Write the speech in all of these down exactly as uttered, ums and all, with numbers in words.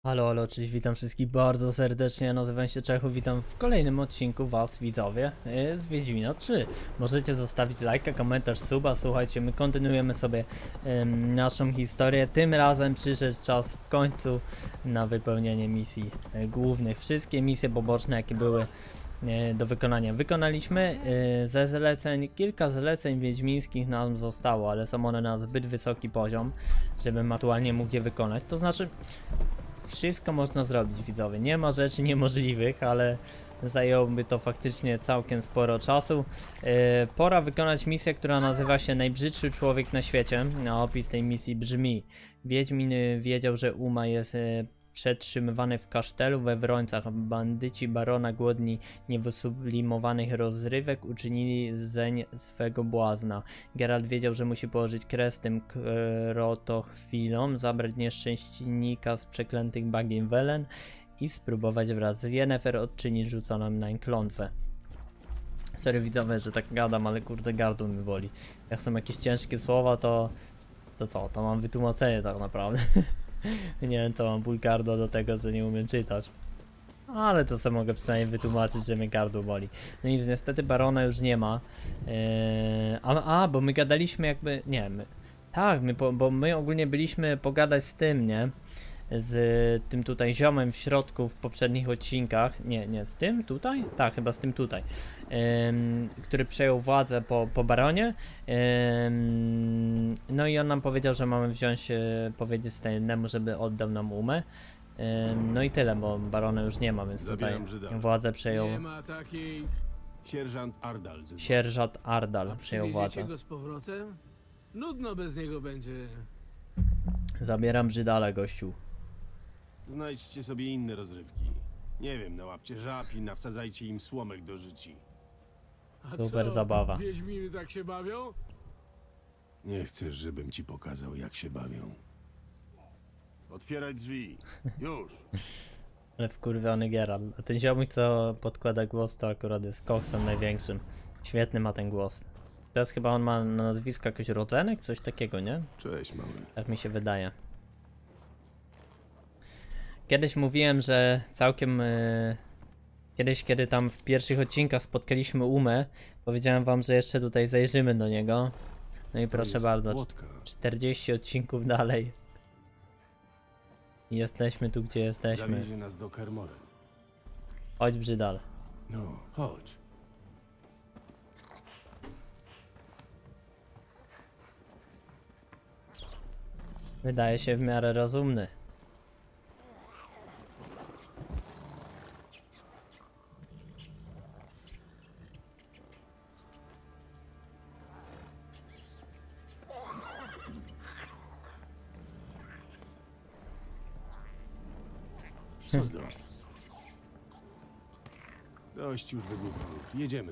Halo, halo, cześć, witam wszystkich bardzo serdecznie, nazywam się Czechu, witam w kolejnym odcinku was, widzowie, z Wiedźmina trzy. Możecie zostawić lajka, komentarz, suba, słuchajcie, my kontynuujemy sobie um, naszą historię. Tym razem przyszedł czas w końcu na wypełnienie misji e, głównych. Wszystkie misje poboczne, jakie były e, do wykonania, wykonaliśmy. E, ze zleceń, kilka zleceń wiedźmińskich nam zostało, ale są one na zbyt wysoki poziom, żebym aktualnie mógł je wykonać, to znaczy... Wszystko można zrobić, widzowie. Nie ma rzeczy niemożliwych, ale zajęłoby to faktycznie całkiem sporo czasu. Yy, pora wykonać misję, która nazywa się Najbrzydszy człowiek na świecie. A opis tej misji brzmi: Wiedźmin wiedział, że Uma jest yy, przetrzymywany w kasztelu we Wrońcach. Bandyci barona, głodni niewysublimowanych rozrywek, uczynili zeń swego błazna. Geralt wiedział, że musi położyć kres tym krotochwilom, zabrać nieszczęśnika z przeklętych bagien Welen i spróbować wraz z Yennefer odczynić rzuconą nań klątwę. Sorry widzowie, że tak gadam, ale kurde gardło mi boli. Jak są jakieś ciężkie słowa, to... to co? To mam wytłumaczenie tak naprawdę. Nie wiem, co mam ból gardła do tego, że nie umiem czytać. Ale to sobie mogę przynajmniej wytłumaczyć, że mnie gardło boli. No nic, niestety barona już nie ma. Yy, a, a, bo my gadaliśmy jakby... Nie, my... Tak, my po, bo my ogólnie byliśmy pogadać z tym, nie? Z tym tutaj ziomem w środku w poprzednich odcinkach. Nie, nie, z tym tutaj? Tak, chyba z tym tutaj. Ym, który przejął władzę po, po baronie. Ym, no i on nam powiedział, że mamy wziąć, yy, powiedzieć Stejnemu, żeby oddał nam Umę. Ym, no i tyle, bo barona już nie ma, więc Zabieram tutaj Żydala. władzę przejął Nie ma takiej... Sierżant Ardal ze sierżant Ardal, A przejął przywieziecie władzę. go z powrotem? Nudno bez niego będzie. Zabieram Żydala, gościu. Znajdźcie sobie inne rozrywki. Nie wiem, nałapcie żab i nawsadzajcie im słomek do życi. A Super co, zabawa. Wiedźminy tak się bawią? Nie chcesz, żebym ci pokazał, jak się bawią. Otwierać drzwi. Już. Ale wkurwiony Geralt. A ten ziomuś, co podkłada głos, to akurat jest koksem największym. Świetny ma ten głos. Teraz chyba on ma na nazwisko jakoś Rodzenek? Coś takiego, nie? Cześć, mały. Tak mi się wydaje. Kiedyś mówiłem, że całkiem... Yy... Kiedyś, kiedy tam w pierwszych odcinkach spotkaliśmy Umę, powiedziałem wam, że jeszcze tutaj zajrzymy do niego. No i proszę jest bardzo, Płotka. czterdzieści odcinków dalej. I jesteśmy tu, gdzie jesteśmy. Zawiezie nas do Kermoren. Chodź, Brzydal. No, chodź. Wydaje się w miarę rozumny. Co do? Dość już wybuchów. Jedziemy.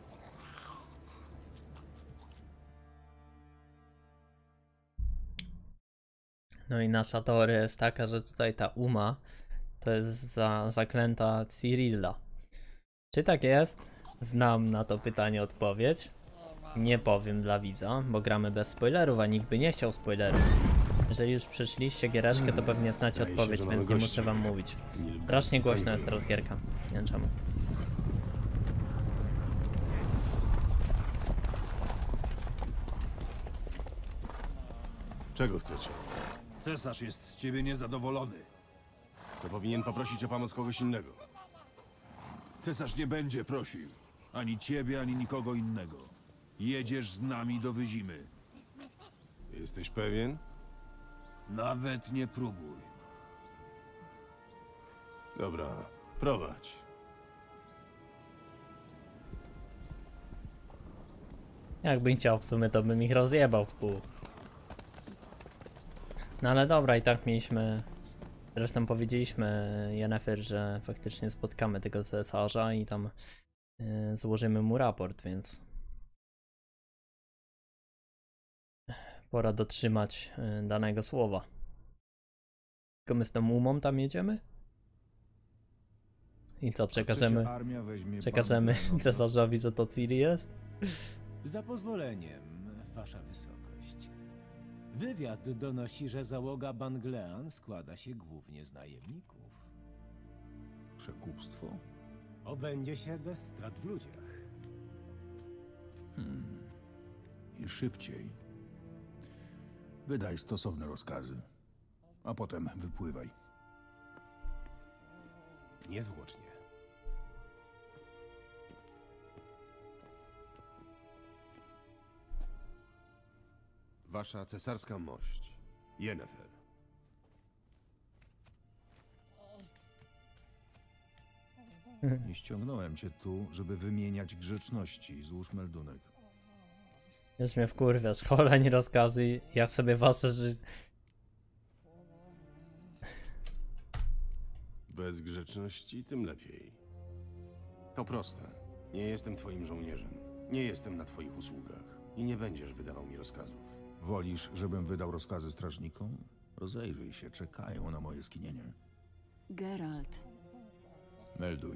No i nasza teoria jest taka, że tutaj ta Uma to jest za, zaklęta Cyrilla. Czy tak jest? Znam na to pytanie odpowiedź. Nie powiem dla widza, bo gramy bez spoilerów, a nikt by nie chciał spoilerów. Jeżeli już przeszliście giereczkę, to pewnie znacie Zdaje się, odpowiedź, że więc mamy nie gościa. muszę wam mówić. Nilfgaard Strasznie głośno tutaj jest teraz gierka. Nie wiem czemu. Czego chcecie? Cesarz jest z ciebie niezadowolony. To powinien poprosić o pomoc kogoś innego. Cesarz nie będzie prosił. Ani ciebie, ani nikogo innego. Jedziesz z nami do Wyzimy. Jesteś pewien? Nawet nie próbuj. Dobra, prowadź. Jakbym chciał w sumie, to bym ich rozjebał w pół. No ale dobra, i tak mieliśmy... Zresztą powiedzieliśmy Yennefer, że faktycznie spotkamy tego cesarza i tam yy, złożymy mu raport, więc... Pora dotrzymać yy, danego słowa. Tylko my z tą Umą tam jedziemy? I co, przekażemy, przekażemy cesarzowi, co to Ciri jest? Za pozwoleniem, wasza wysokość. Wywiad donosi, że załoga Banglean składa się głównie z najemników. Przekupstwo? Obędzie się bez strat w ludziach. I szybciej. Wydaj stosowne rozkazy, a potem wypływaj. Niezwłocznie. Wasza cesarska mość, Yennefer. Nie ściągnąłem cię tu, żeby wymieniać grzeczności. Złóż meldunek. Już mnie wkurwia, szkoleń, rozkazy i jak sobie wasze życie. Bez grzeczności tym lepiej. To proste. Nie jestem twoim żołnierzem. Nie jestem na twoich usługach. I nie będziesz wydawał mi rozkazów. Wolisz, żebym wydał rozkazy strażnikom? Rozejrzyj się, czekają na moje skinienie. Geralt, Melduj.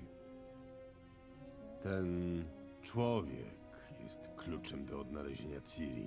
Ten człowiek jest kluczem do odnalezienia Ciri.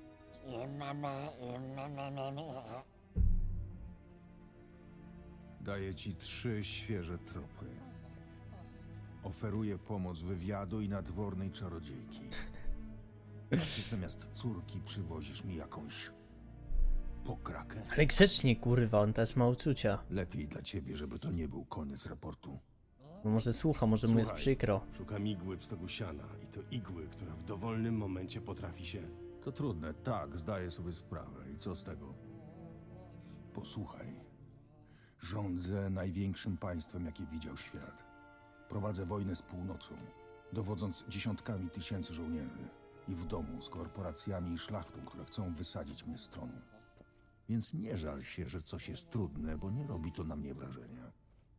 Daję ci trzy świeże tropy. Oferuję pomoc wywiadu i nadwornej czarodziejki. A ty zamiast córki przywozisz mi jakąś pokrakę? Ale grzecznie, kurwa, on też ma uczucia. Lepiej dla ciebie, żeby to nie był koniec raportu. Bo może słucha, może mu jest Słuchaj. przykro. Szukam igły w stogu siana i to igły, która w dowolnym momencie potrafi się... To trudne, tak, zdaję sobie sprawę. I co z tego? Posłuchaj. Rządzę największym państwem, jakie widział świat. Prowadzę wojnę z północą, dowodząc dziesiątkami tysięcy żołnierzy. I w domu z korporacjami i szlachtą, które chcą wysadzić mnie z tronu. Więc nie żal się, że coś jest trudne, bo nie robi to na mnie wrażenia.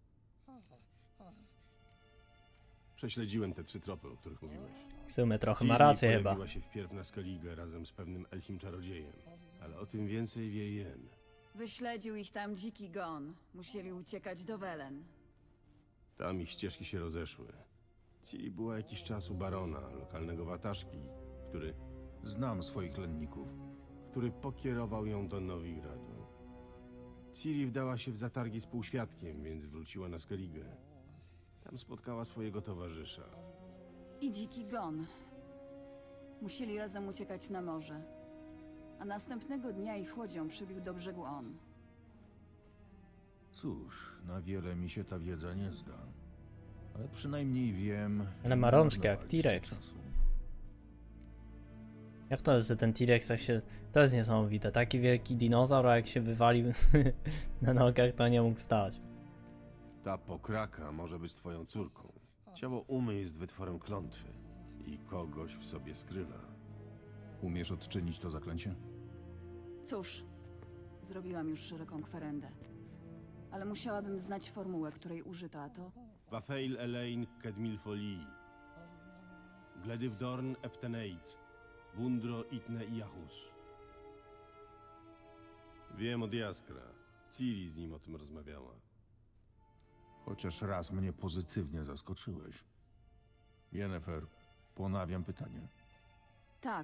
Prześledziłem te trzy tropy, o których mówiłeś. W sumie trochę Ciri ma rację chyba. pojawiła się wpierw na Skellige razem z pewnym elfim czarodziejem. Ale o tym więcej wie Jen. wyśledził ich tam dziki gon. Musieli uciekać do Welen. Tam ich ścieżki się rozeszły. Ciri była jakiś czas u barona, lokalnego wataszki, który, Znam swoich lenników. który pokierował ją do Nowigradu. Ciri wdała się w zatargi z półświadkiem, więc wróciła na Skellige. Tam spotkała swojego towarzysza. I dziki gon. Musieli razem uciekać na morze. A następnego dnia ich łodzią przybił do brzegu on. Cóż, na wiele mi się ta wiedza nie zda. Ale przynajmniej wiem... Ale ma że nie rączkę jak marnowaliście T-Rex. czasu. Jak to jest, że ten T-Rex jak się... To jest niesamowite. Taki wielki dinozaur, a jak się wywalił na nogach, to nie mógł wstać. Ta pokraka może być twoją córką. Ciało Umy jest wytworem klątwy i kogoś w sobie skrywa. Umiesz odczynić to zaklęcie? Cóż, zrobiłam już szeroką kwerendę. Ale musiałabym znać formułę, której użyto, a to... Wafeil Elaine Kedmilfoli. Gledivdorn Epteneit. Bundro Itne i Jahus. Wiem od Jaskra. Ciri z nim o tym rozmawiała. Chociaż raz mnie pozytywnie zaskoczyłeś. Yennefer, ponawiam pytanie. Tak.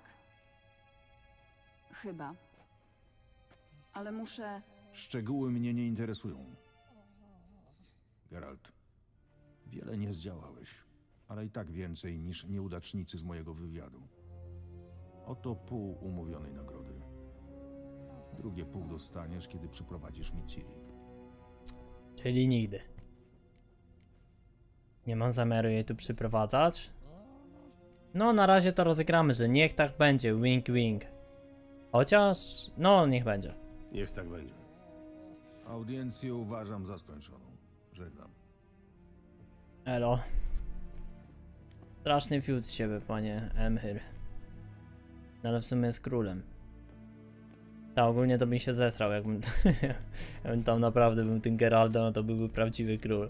Chyba. Ale muszę... Szczegóły mnie nie interesują. Geralt, wiele nie zdziałałeś, ale i tak więcej niż nieudacznicy z mojego wywiadu. Oto pół umówionej nagrody. Drugie pół dostaniesz, kiedy przyprowadzisz mi Ciri. Czyli nigdy. Nie mam zamiaru jej tu przyprowadzać. No, na razie to rozegramy, że niech tak będzie, wink wink. Chociaż, no, niech będzie. Niech tak będzie. Audiencję uważam za skończoną. Żegnam. Elo. Straszny fiut z siebie, panie Emhyr. No, ale w sumie jest królem. Ta ogólnie to bym się zesrał, jakbym, jakbym tam naprawdę był tym Geraldem, no to byłby prawdziwy król.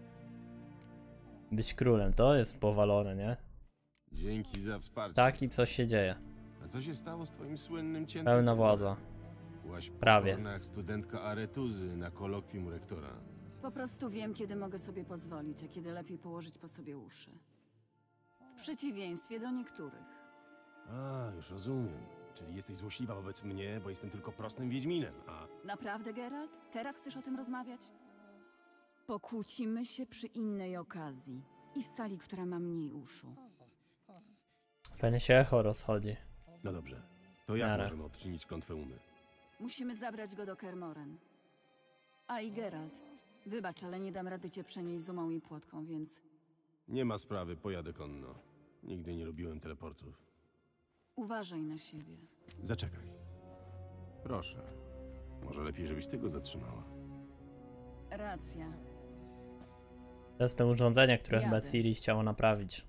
Być królem, to jest powalone, nie? Dzięki za wsparcie. Tak i coś się dzieje. A co się stało z twoim słynnym ciętym? Pełna władza. Byłaś Prawie. pokorna jak studentka Aretuzy na kolokwium rektora. Po prostu wiem, kiedy mogę sobie pozwolić, a kiedy lepiej położyć po sobie uszy. W przeciwieństwie do niektórych. A, już rozumiem. Czyli jesteś złośliwa wobec mnie, bo jestem tylko prostym wiedźminem, a... Naprawdę, Geralt? Teraz chcesz o tym rozmawiać? Pokłócimy się przy innej okazji. I w sali, która ma mniej uszu. Pewnie się echo rozchodzi. No dobrze. To jak Nara. możemy odczynić klątwę umy? Musimy zabrać go do Kermoren. A i Geralt, wybacz, ale nie dam rady cię przenieść z umą i płotką, więc Nie ma sprawy, pojadę konno. Nigdy nie lubiłem teleportów. uważaj na siebie. Zaczekaj. Proszę. Może lepiej, żebyś ty go zatrzymała. Racja. To jest to urządzenie, które chyba Jadę. Ciri chciało naprawić.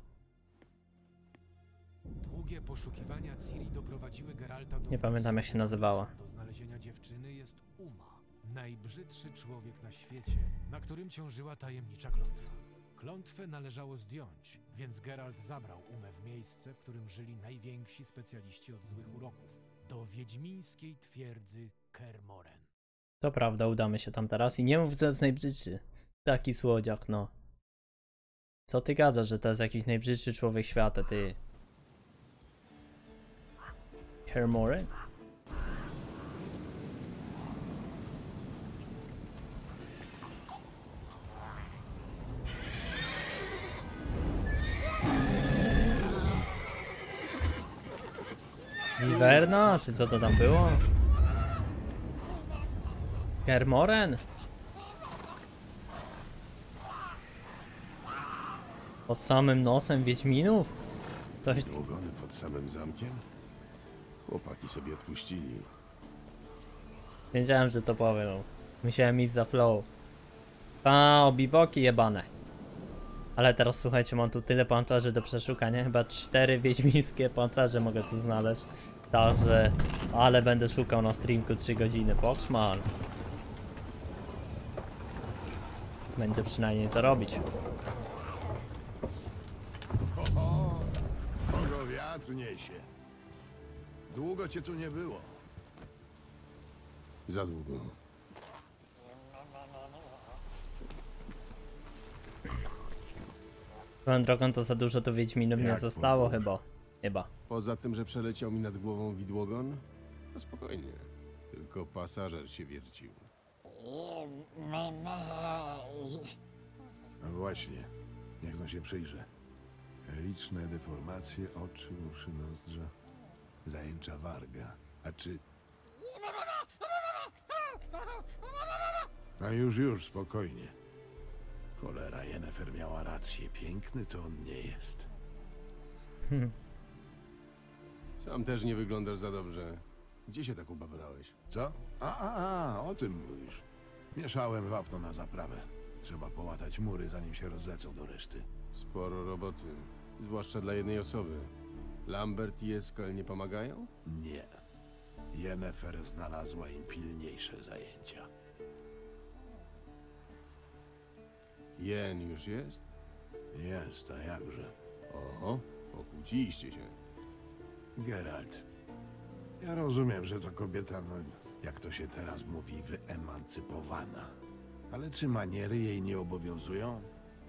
Długie poszukiwania Ciri doprowadziły Geralta do... Nie pamiętam, jak się nazywała. Do znalezienia dziewczyny jest Uma. Najbrzydszy człowiek na świecie, na którym ciążyła tajemnicza klątwa. Klątwę należało zdjąć, więc Geralt zabrał Umę w miejsce, w którym żyli najwięksi specjaliści od złych uroków. Do wiedźmińskiej twierdzy Kermoren. To prawda, udamy się tam teraz i nie mów, że to jest najbrzydszy. Taki słodziak, no. Co ty gadasz, że to jest jakiś najbrzydszy człowiek świata, ty? Kermoren? Wiverna? Czy co to tam było? Kermoren? Pod samym nosem Wiedźminów? Coś... Długony pod samym zamkiem? Chłopaki sobie odpuścili. Wiedziałem, że to powiem. Musiałem iść za flow. A, obiboki jebane. Ale teraz słuchajcie, mam tu tyle pancerzy do przeszukania. Chyba cztery wiedźmińskie pancerze mogę tu znaleźć. Także... Ale będę szukał na streamku trzy godziny. Poczman. Będzie przynajmniej co robić. Oho, kogo wiatr niesie. Długo cię tu nie było. Za długo. Swoją drogą to za dużo tu Wiedźminów nie Jak zostało podróż? chyba. Chyba. Poza tym, że przeleciał mi nad głową widłogon, no spokojnie. Tylko pasażer się wiercił. No właśnie, niech no się przyjrzy. Liczne deformacje oczu, uszy, nozdrza, zajęcza warga. A czy... No już, już, spokojnie. Cholera, Yennefer miała rację. Piękny to on nie jest. Sam też nie wyglądasz za dobrze. Gdzie się tak ubabrałeś? Co? A, a, a, o tym mówisz. Mieszałem wapno na zaprawę. Trzeba połatać mury, zanim się rozlecą do reszty. Sporo roboty. Zwłaszcza dla jednej osoby. Lambert i Eskel nie pomagają? Nie. Yennefer znalazła im pilniejsze zajęcia. Jen już jest? Jest, a jakże. Oho, pokłóciliście się. Geralt, ja rozumiem, że to kobieta, no, jak to się teraz mówi, wyemancypowana. Ale czy maniery jej nie obowiązują?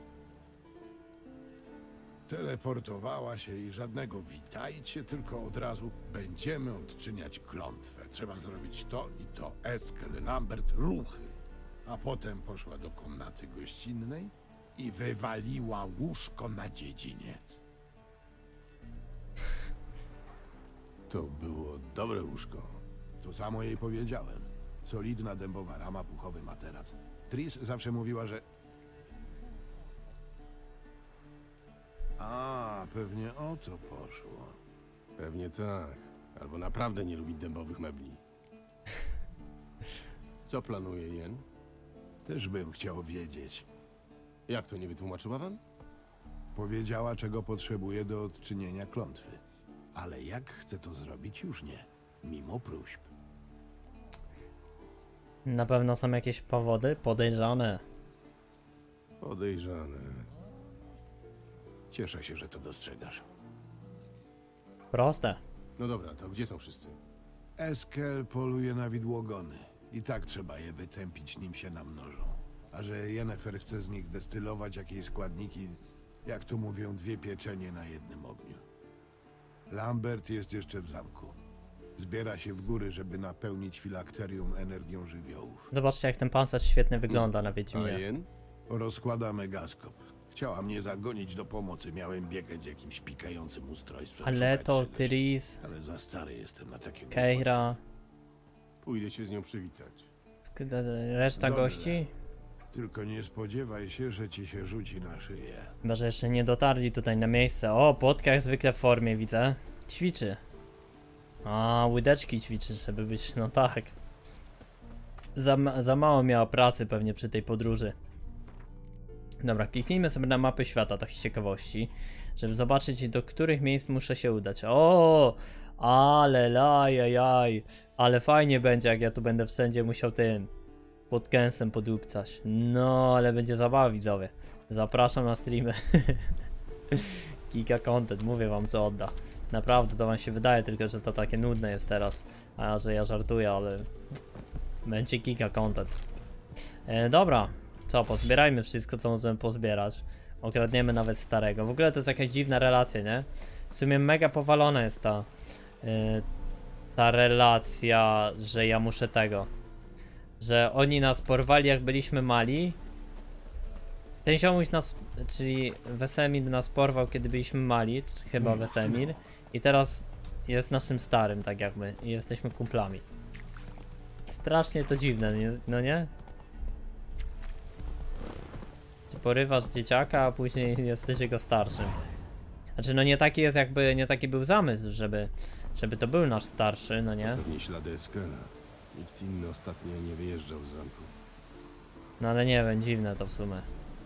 Teleportowała się i żadnego witajcie, tylko od razu będziemy odczyniać klątwę. Trzeba zrobić to i to. Eskel, Lambert, ruchy. A potem poszła do komnaty gościnnej i wywaliła łóżko na dziedziniec. To było dobre łóżko. To samo jej powiedziałem. Solidna dębowa rama, puchowy materac. Tris zawsze mówiła, że... A, pewnie o to poszło. Pewnie tak. Albo naprawdę nie lubi dębowych mebli. Co planuje Jen? Też bym chciał wiedzieć. Jak to nie wytłumaczyła wam? Powiedziała, czego potrzebuje do odczynienia klątwy. Ale jak chce to zrobić, już nie. Mimo próśb. Na pewno są jakieś powody podejrzane. Podejrzane. Cieszę się, że to dostrzegasz. Proste. No dobra, to gdzie są wszyscy? Eskel poluje na widłogony. I tak trzeba je wytępić, nim się namnożą. A że Yennefer chce z nich destylować jakieś składniki, jak tu mówią, dwie pieczenie na jednym ogniu. Lambert jest jeszcze w zamku. Zbiera się w góry, żeby napełnić filakterium energią żywiołów. Zobaczcie, jak ten pancerz świetnie wygląda na A Wiedźminie. Jen? Rozkłada megaskop. Chciała mnie zagonić do pomocy. Miałem biegać z jakimś pikającym ustrojstwem. Ale szukać to czegoś. Tyris, Ale za stary jestem na takie głupoty. Keira, Pójdę się z nią przywitać. reszta Dobrze. gości. Tylko nie spodziewaj się, że ci się rzuci na szyję. Chyba, że jeszcze nie dotarli tutaj na miejsce. O, Płotka jak zwykle w formie, widzę. Ćwiczy. A, łydeczki ćwiczy, żeby być, no tak. Za, ma- za mało miała pracy pewnie przy tej podróży. Dobra, kliknijmy sobie na mapy świata, tak z ciekawości, żeby zobaczyć, do których miejsc muszę się udać. O, ale lajajaj, ale fajnie będzie, jak ja tu będę wszędzie musiał tym pod kęsem podupcać. No, ale będzie zabawa, widzowie. Zapraszam na streamy. Giga content, mówię wam, co odda. Naprawdę to wam się wydaje, tylko że to takie nudne jest teraz. A że ja żartuję, ale będzie giga content. E, dobra, co, pozbierajmy wszystko, co możemy pozbierać. Okradniemy nawet starego. W ogóle to jest jakaś dziwna relacja, nie? W sumie mega powalona jest ta e, ta relacja, że ja muszę tego, że oni nas porwali, jak byliśmy mali. Ten ziomuś nas, czyli Wesemir nas porwał, kiedy byliśmy mali, czy chyba Wesemir, i teraz jest naszym starym, tak jak my, i jesteśmy kumplami. Strasznie to dziwne, nie? No nie? Czy porywasz dzieciaka, a później jesteś jego starszym. Znaczy, no nie taki jest jakby, nie taki był zamysł, żeby, żeby to był nasz starszy, no nie? Pewnie ślady Eskela. Nikt inny ostatnio nie wyjeżdżał z zamku. No ale nie wiem, dziwne to w sumie.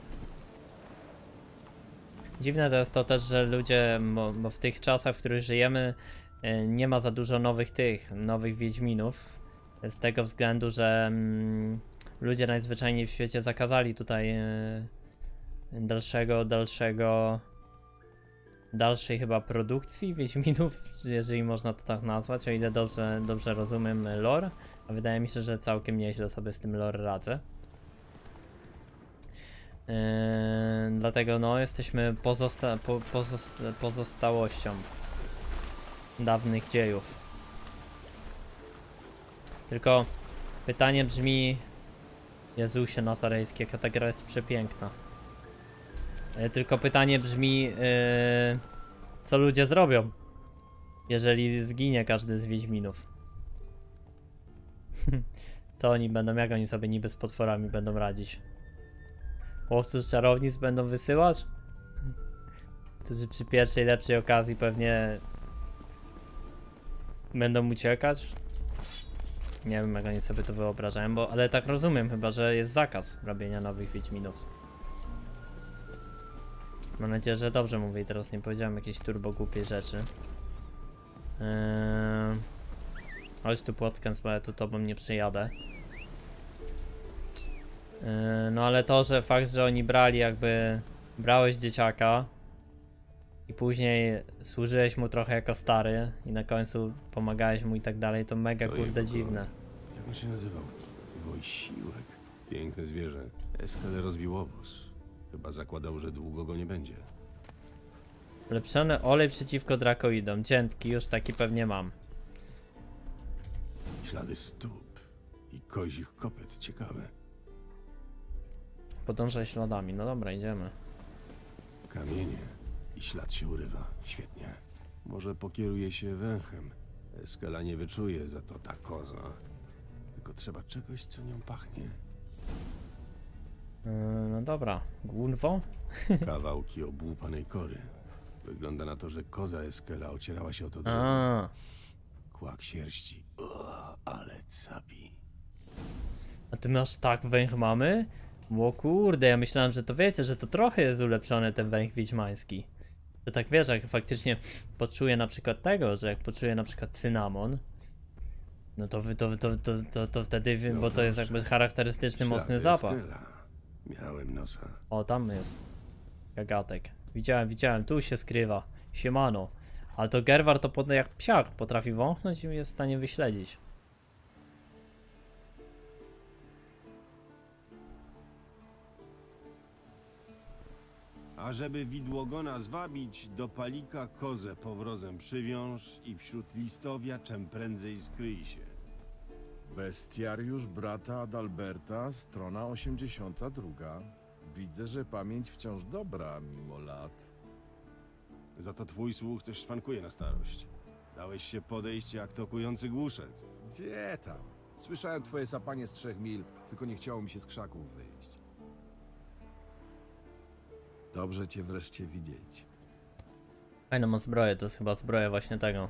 Dziwne to jest to też, że ludzie, bo, bo w tych czasach, w których żyjemy, y, nie ma za dużo nowych tych, nowych Wiedźminów. Z tego względu, że mm, ludzie najzwyczajniej w świecie zakazali tutaj y, dalszego, dalszego, dalszej chyba produkcji Wiedźminów, jeżeli można to tak nazwać, o ile dobrze, dobrze rozumiem lore. A wydaje mi się, że całkiem nieźle sobie z tym lore radzę. Yy, dlatego no jesteśmy pozosta po pozosta pozostałością dawnych dziejów. Tylko pytanie brzmi, Jezusie Nazarejski, jaka ta gra jest przepiękna. Yy, tylko pytanie brzmi, yy, co ludzie zrobią, jeżeli zginie każdy z Wiedźminów. Co oni będą, jak oni sobie niby z potworami będą radzić? Łowców czarownic będą wysyłać? Którzy przy pierwszej lepszej okazji pewnie będą uciekać? Nie wiem, jak oni sobie to wyobrażają, bo ale tak rozumiem chyba, że jest zakaz robienia nowych Wiedźminów. Mam nadzieję, że dobrze mówię i teraz nie powiedziałem jakiejś turbo głupiej rzeczy. Eee... Chodź tu Płotkens, bo ja tu tobą nie przyjadę. Yy, no ale to, że fakt, że oni brali jakby, brałeś dzieciaka i później służyłeś mu trochę jako stary i na końcu pomagałeś mu i tak dalej, to mega To kurde jego dziwne. Jak on się nazywał? Wojsiłek. Piękne zwierzę. Eskel rozbił obóz. Chyba zakładał, że długo go nie będzie. Ulepszony olej przeciwko drakoidom, dziętki, już taki pewnie mam. Ślady stóp i kozich kopyt. Ciekawe. Podążaj śladami, no dobra, idziemy. Kamienie i ślad się urywa. Świetnie. Może pokieruje się węchem. Eskela nie wyczuje, za to ta koza. Tylko trzeba czegoś, co nią pachnie. Yy, no dobra, Gunwo? Kawałki obłupanej kory. Wygląda na to, że koza Eskela ocierała się o to drzewo. A, Kłak sierści. O, ale capi. a ty masz tak węch mamy? O kurde, ja myślałem, że to wiecie, że to trochę jest ulepszony ten węch wiedźmański. Że tak wiesz, jak faktycznie poczuję na przykład tego, że jak poczuję na przykład cynamon, no to, wy- to, to, to, to, to wtedy, wy- bo to jest jakby charakterystyczny, mocny Ślady zapach. Eskela. Miałem nosa. O, tam jest gagatek. Widziałem, widziałem, tu się skrywa. Siemano. Ale to Gerwar to pod, jak psiak potrafi wąchnąć i jest w stanie wyśledzić. A żeby widłogona zwabić, do palika kozę powrozem przywiąż i wśród listowia czem prędzej skryj się. Bestiariusz brata Adalberta, strona osiemdziesiąta druga. Widzę, że pamięć wciąż dobra, mimo lat. Za to twój słuch też szwankuje na starość. Dałeś się podejść jak tokujący głuszec. Gdzie tam? Słyszałem twoje sapanie z trzech mil, tylko nie chciało mi się z krzaków wyjść. Dobrze cię wreszcie widzieć. Fajną ma zbroję, to jest chyba zbroja właśnie tego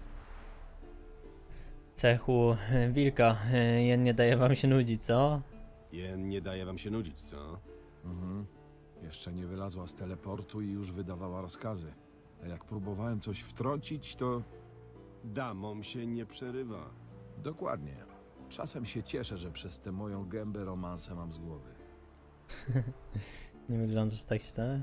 cechu e, wilka. E, Jen nie daje wam się nudzić, co? Jen nie daje wam się nudzić, co? Mhm. Jeszcze nie wylazła z teleportu i już wydawała rozkazy. A jak próbowałem coś wtrącić, to... Damom się nie przerywa. Dokładnie. Czasem się cieszę, że przez tę moją gębę romansę mam z głowy. Nie wyglądasz tak źle.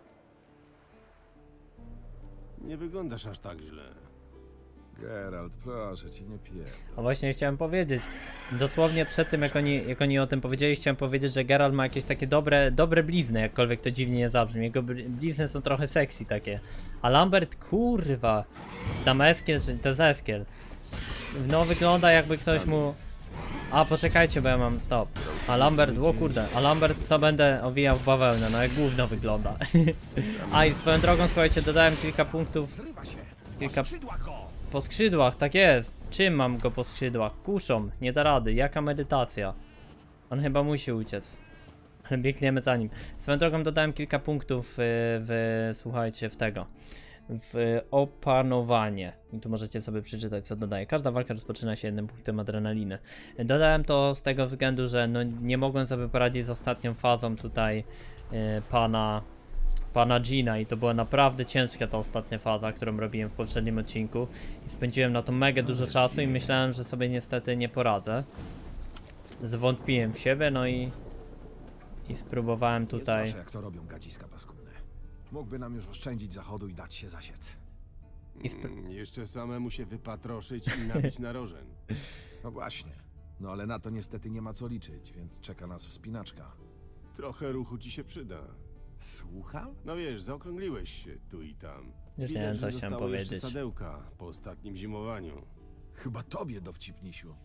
Nie wyglądasz aż tak źle. Geralt, proszę cię, nie pierdol. A właśnie chciałem powiedzieć, dosłownie przed tym jak oni, jak oni o tym powiedzieli, chciałem powiedzieć, że Geralt ma jakieś takie dobre, dobre blizny, jakkolwiek to dziwnie nie zabrzmi. Jego blizny są trochę sexy takie. A Lambert, kurwa, czy tam Eskiel, czy to jest Eskiel. No wygląda jakby ktoś mu... A poczekajcie, bo ja mam stop. A Lambert, o kurde, a Lambert co będę owijał w bawełnę, no jak gówno wygląda. A i swoją drogą, słuchajcie, dodałem kilka punktów. Kilka... Po skrzydłach, tak jest. Czym mam go po skrzydłach? Kuszą, nie da rady. Jaka medytacja? On chyba musi uciec. Ale biegniemy za nim. Swoją drogą dodałem kilka punktów w, w słuchajcie, w tego. W opanowanie. I tu możecie sobie przeczytać, co dodaję. Każda walka rozpoczyna się jednym punktem adrenaliny. Dodałem to z tego względu, że no nie mogłem sobie poradzić z ostatnią fazą tutaj yy, pana... pana Gina i to była naprawdę ciężka ta ostatnia faza, którą robiłem w poprzednim odcinku i spędziłem na to mega dużo czasu i myślałem, że sobie niestety nie poradzę. Zwątpiłem w siebie, no i i spróbowałem tutaj... Nie słyszę, jak to robią gadziska paskudne. Mógłby nam już oszczędzić zachodu i dać się zasiec. I spr- Mm, jeszcze samemu się wypatroszyć i nabić na rożen. No właśnie. No ale na to niestety nie ma co liczyć, więc czeka nas wspinaczka. Trochę ruchu ci się przyda. Słucham? No wiesz, zaokrągliłeś się tu i tam. Już nie Widać, wiem, co że chciałem zostało jeszcze powiedzieć. sadełka po ostatnim zimowaniu. Chyba tobie, dowcipnisiu.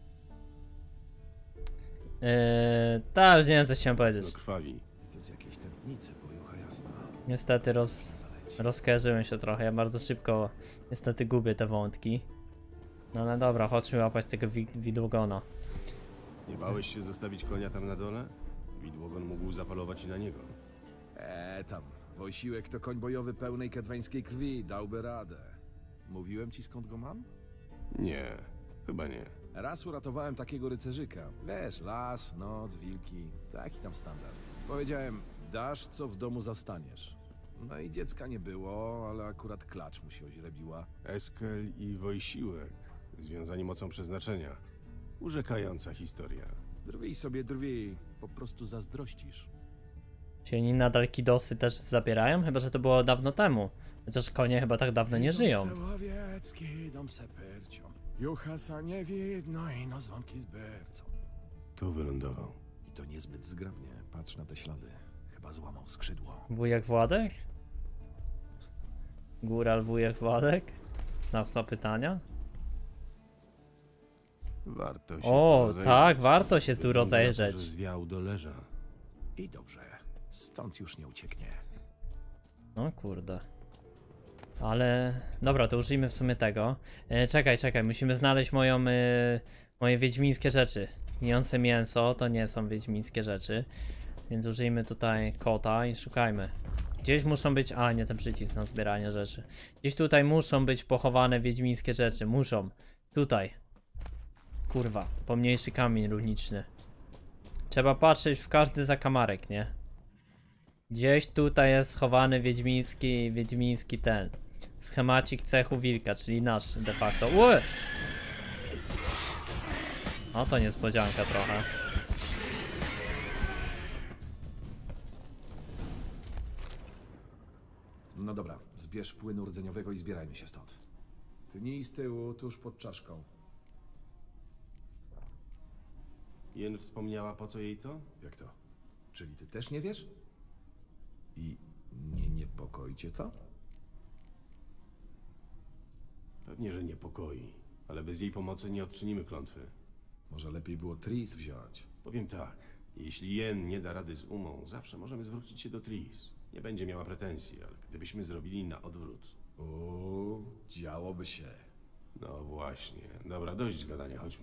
Yy, tak, już nie wiem, co chciałem Mocno powiedzieć. krwawi. To z jakiejś tętnicy, pojucha jasna. Niestety roz... Zaleci. rozkojarzyłem się trochę, ja bardzo szybko niestety gubię te wątki. No ale dobra, chodźmy łapać tego wi widłogona. Nie bałeś się zostawić konia tam na dole? Widłogon mógł zapalować i na niego. Eee, tam. Wojsiłek to koń bojowy pełnej kedweńskiej krwi, dałby radę. Mówiłem ci, skąd go mam? Nie, chyba nie. Raz uratowałem takiego rycerzyka. Wiesz, las, noc, wilki, taki tam standard. Powiedziałem, dasz co w domu zastaniesz. No i dziecka nie było, ale akurat klacz mu się oźrebiła. Eskel i Wojsiłek, związani mocą przeznaczenia. Urzekająca historia. Drwij sobie, drwij. Po prostu zazdrościsz. Czy oni nadal kidosy też zabierają? Chyba, że to było dawno temu. Chociaż konie chyba tak dawno nie żyją. Łowiecki, idą se pyrcią. Juchasa nie widno i no dzwonki z bercą. Tu wylądował. I to niezbyt zgrabnie. Patrz na te ślady. Chyba złamał skrzydło. Wujek Władek? Góral wujek Władek? Znak zapytania? Warto się O, tu rozejrzeć. tak, warto się tu Wygląda na to, rozejrzeć. że zwiał do leża. I dobrze. Stąd już nie ucieknie. O kurde. Ale... Dobra, to użyjmy w sumie tego. E, czekaj, czekaj, musimy znaleźć moją... E, moje wiedźmińskie rzeczy. Gnijące mięso to nie są wiedźmińskie rzeczy. Więc użyjmy tutaj kota i szukajmy. Gdzieś muszą być... A, nie ten przycisk na zbieranie rzeczy. Gdzieś tutaj muszą być pochowane wiedźmińskie rzeczy. Muszą. Tutaj. Kurwa, pomniejszy kamień runiczny. Trzeba patrzeć w każdy zakamarek, nie? Gdzieś tutaj jest schowany wiedźmiński, wiedźmiński ten schemacik cechu wilka, czyli nasz de facto. Ue! No to niespodzianka trochę. No dobra, zbierz płynu rdzeniowego i zbierajmy się stąd. Tnij z tyłu, tuż pod czaszką. Jen wspomniała, po co jej to? Jak to? Czyli ty też nie wiesz? I nie niepokoi cię to? Pewnie, że niepokoi, ale bez jej pomocy nie odczynimy klątwy. Może lepiej było Tris wziąć. Powiem tak, jeśli Jen nie da rady z Umą, zawsze możemy zwrócić się do Tris. Nie będzie miała pretensji, ale gdybyśmy zrobili na odwrót. Uuu, działoby się. No właśnie. Dobra, dość gadania, chodźmy.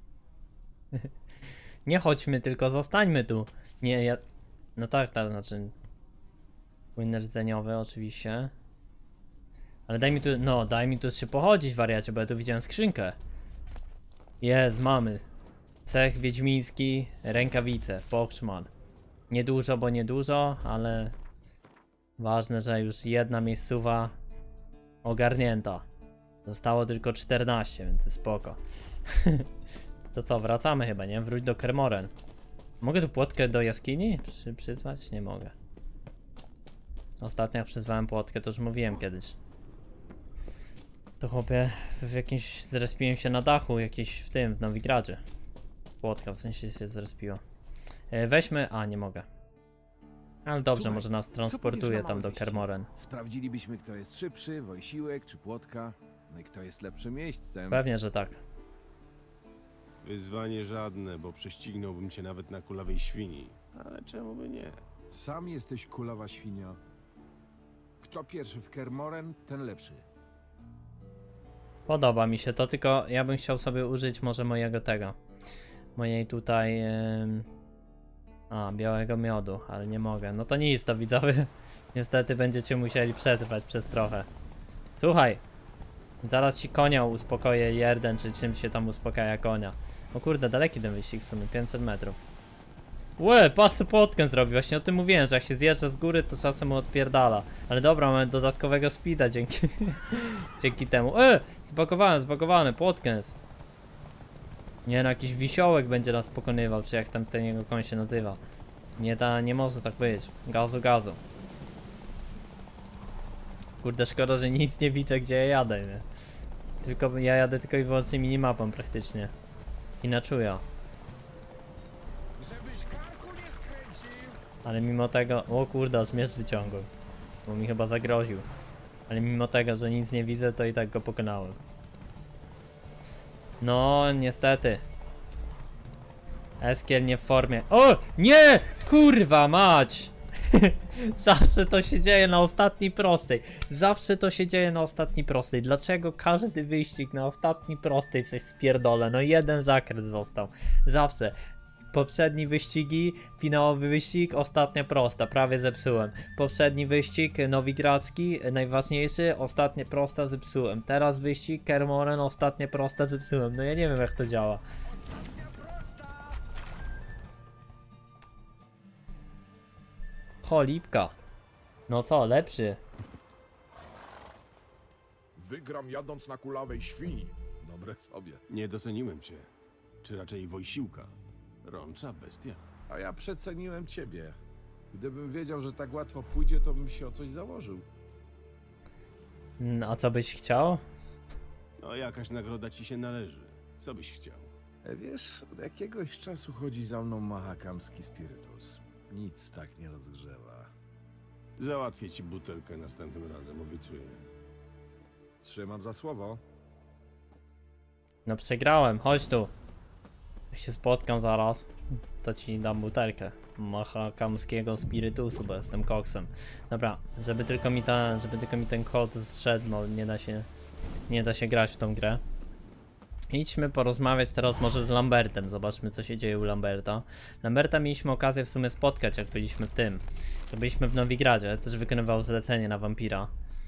Nie chodźmy, tylko zostańmy tu. Nie, ja... No tak, tak, znaczy... Płyn rdzeniowy oczywiście. Ale daj mi tu, no, daj mi tu się pochodzić, wariacie, bo ja tu widziałem skrzynkę. Jest, mamy. Cech wiedźmiński, rękawice, Pochman. Niedużo, bo niedużo, ale... Ważne, że już jedna miejscowa ogarnięta. Zostało tylko czternaście, więc jest spoko. To co, wracamy chyba, nie? Wróć do Kermoren. Mogę tu płotkę do jaskini Przy, przyzwać? Nie mogę. Ostatnio jak przyzwałem płotkę, to już mówiłem kiedyś. To chłopie, w jakimś... Zrespiłem się na dachu, jakieś w tym, w Nowigradzie. Płotka, w sensie się zrespiła. E, weźmy... A, nie mogę. Ale dobrze, Słuchaj, może nas co transportuje powiesz na tam małe do wyścigi? Kermoren. Sprawdzilibyśmy, kto jest szybszy, Wojsiłek czy Płotka. No i kto jest lepszym miejscem. Pewnie, że tak. Wyzwanie żadne, bo prześcignąłbym cię nawet na kulawej świni. Ale czemu by nie? Sam jesteś kulawa świnia. Kto pierwszy w Kermoren, ten lepszy. Podoba mi się to, tylko ja bym chciał sobie użyć może mojego tego. Mojej tutaj... Yy... A, białego miodu, ale nie mogę. No to nic, to widzowie. Niestety będziecie musieli przetrwać przez trochę. Słuchaj. Zaraz ci konia uspokoję, Jerden, czy czym się tam uspokaja konia. O kurde, daleki ten wyścig w sumie, pięćset metrów. Łe, pasy płotkę zrobił, właśnie o tym mówiłem, że jak się zjeżdża z góry, to czasem mu odpierdala. Ale dobra, mamy dodatkowego speeda dzięki dzięki temu. E, zbagowałem, zbagowany, płotkę. Nie no, jakiś wisiołek będzie nas pokonywał, czy jak tam ten jego koń się nazywa. Nie da, nie może tak być. Gazu, gazu. Kurde, szkoda, że nic nie widzę, gdzie ja jadę, nie? Tylko, ja jadę tylko i wyłącznie minimapą praktycznie. I na czuja. Ale mimo tego... O kurde, aż miecz wyciągłem. Bo mi chyba zagroził. Ale mimo tego, że nic nie widzę, to i tak go pokonałem. No, niestety. Eskiel nie w formie. O! Nie! Kurwa mać! Zawsze to się dzieje na ostatniej prostej. Zawsze to się dzieje na ostatniej prostej. Dlaczego każdy wyścig na ostatniej prostej coś spierdolę? No jeden zakręt został. Zawsze. Poprzedni wyścigi, finałowy wyścig, ostatnia prosta, prawie zepsułem. Poprzedni wyścig, nowigradzki, najważniejszy, ostatnia prosta zepsułem. Teraz wyścig, Kermoren, ostatnia prosta zepsułem. No ja nie wiem jak to działa. Cholipka. No co, lepszy. Wygram jadąc na kulawej świni. Dobre sobie. Nie doceniłem cię. Czy raczej Wojsiłka. Rącza bestia. A ja przeceniłem ciebie. Gdybym wiedział, że tak łatwo pójdzie, to bym się o coś założył. No, a co byś chciał? No jakaś nagroda ci się należy. Co byś chciał? E, Wiesz, od jakiegoś czasu chodzi za mną mahakamski spirytus. Nic tak nie rozgrzewa. Załatwię ci butelkę następnym razem, obiecuję. Trzymam za słowo. No przegrałem, chodź tu. Jak się spotkam zaraz, to ci dam butelkę mahakamskiego spirytusu, bo jestem koksem. Dobra, żeby tylko mi ta, żeby tylko mi ten kod zszedł, no nie da się, nie da się grać w tą grę. Idźmy porozmawiać teraz może z Lambertem, zobaczmy co się dzieje u Lamberta. Lamberta mieliśmy okazję w sumie spotkać, jak byliśmy w tym. To byliśmy w Nowigradzie, też wykonywał zlecenie na wampira.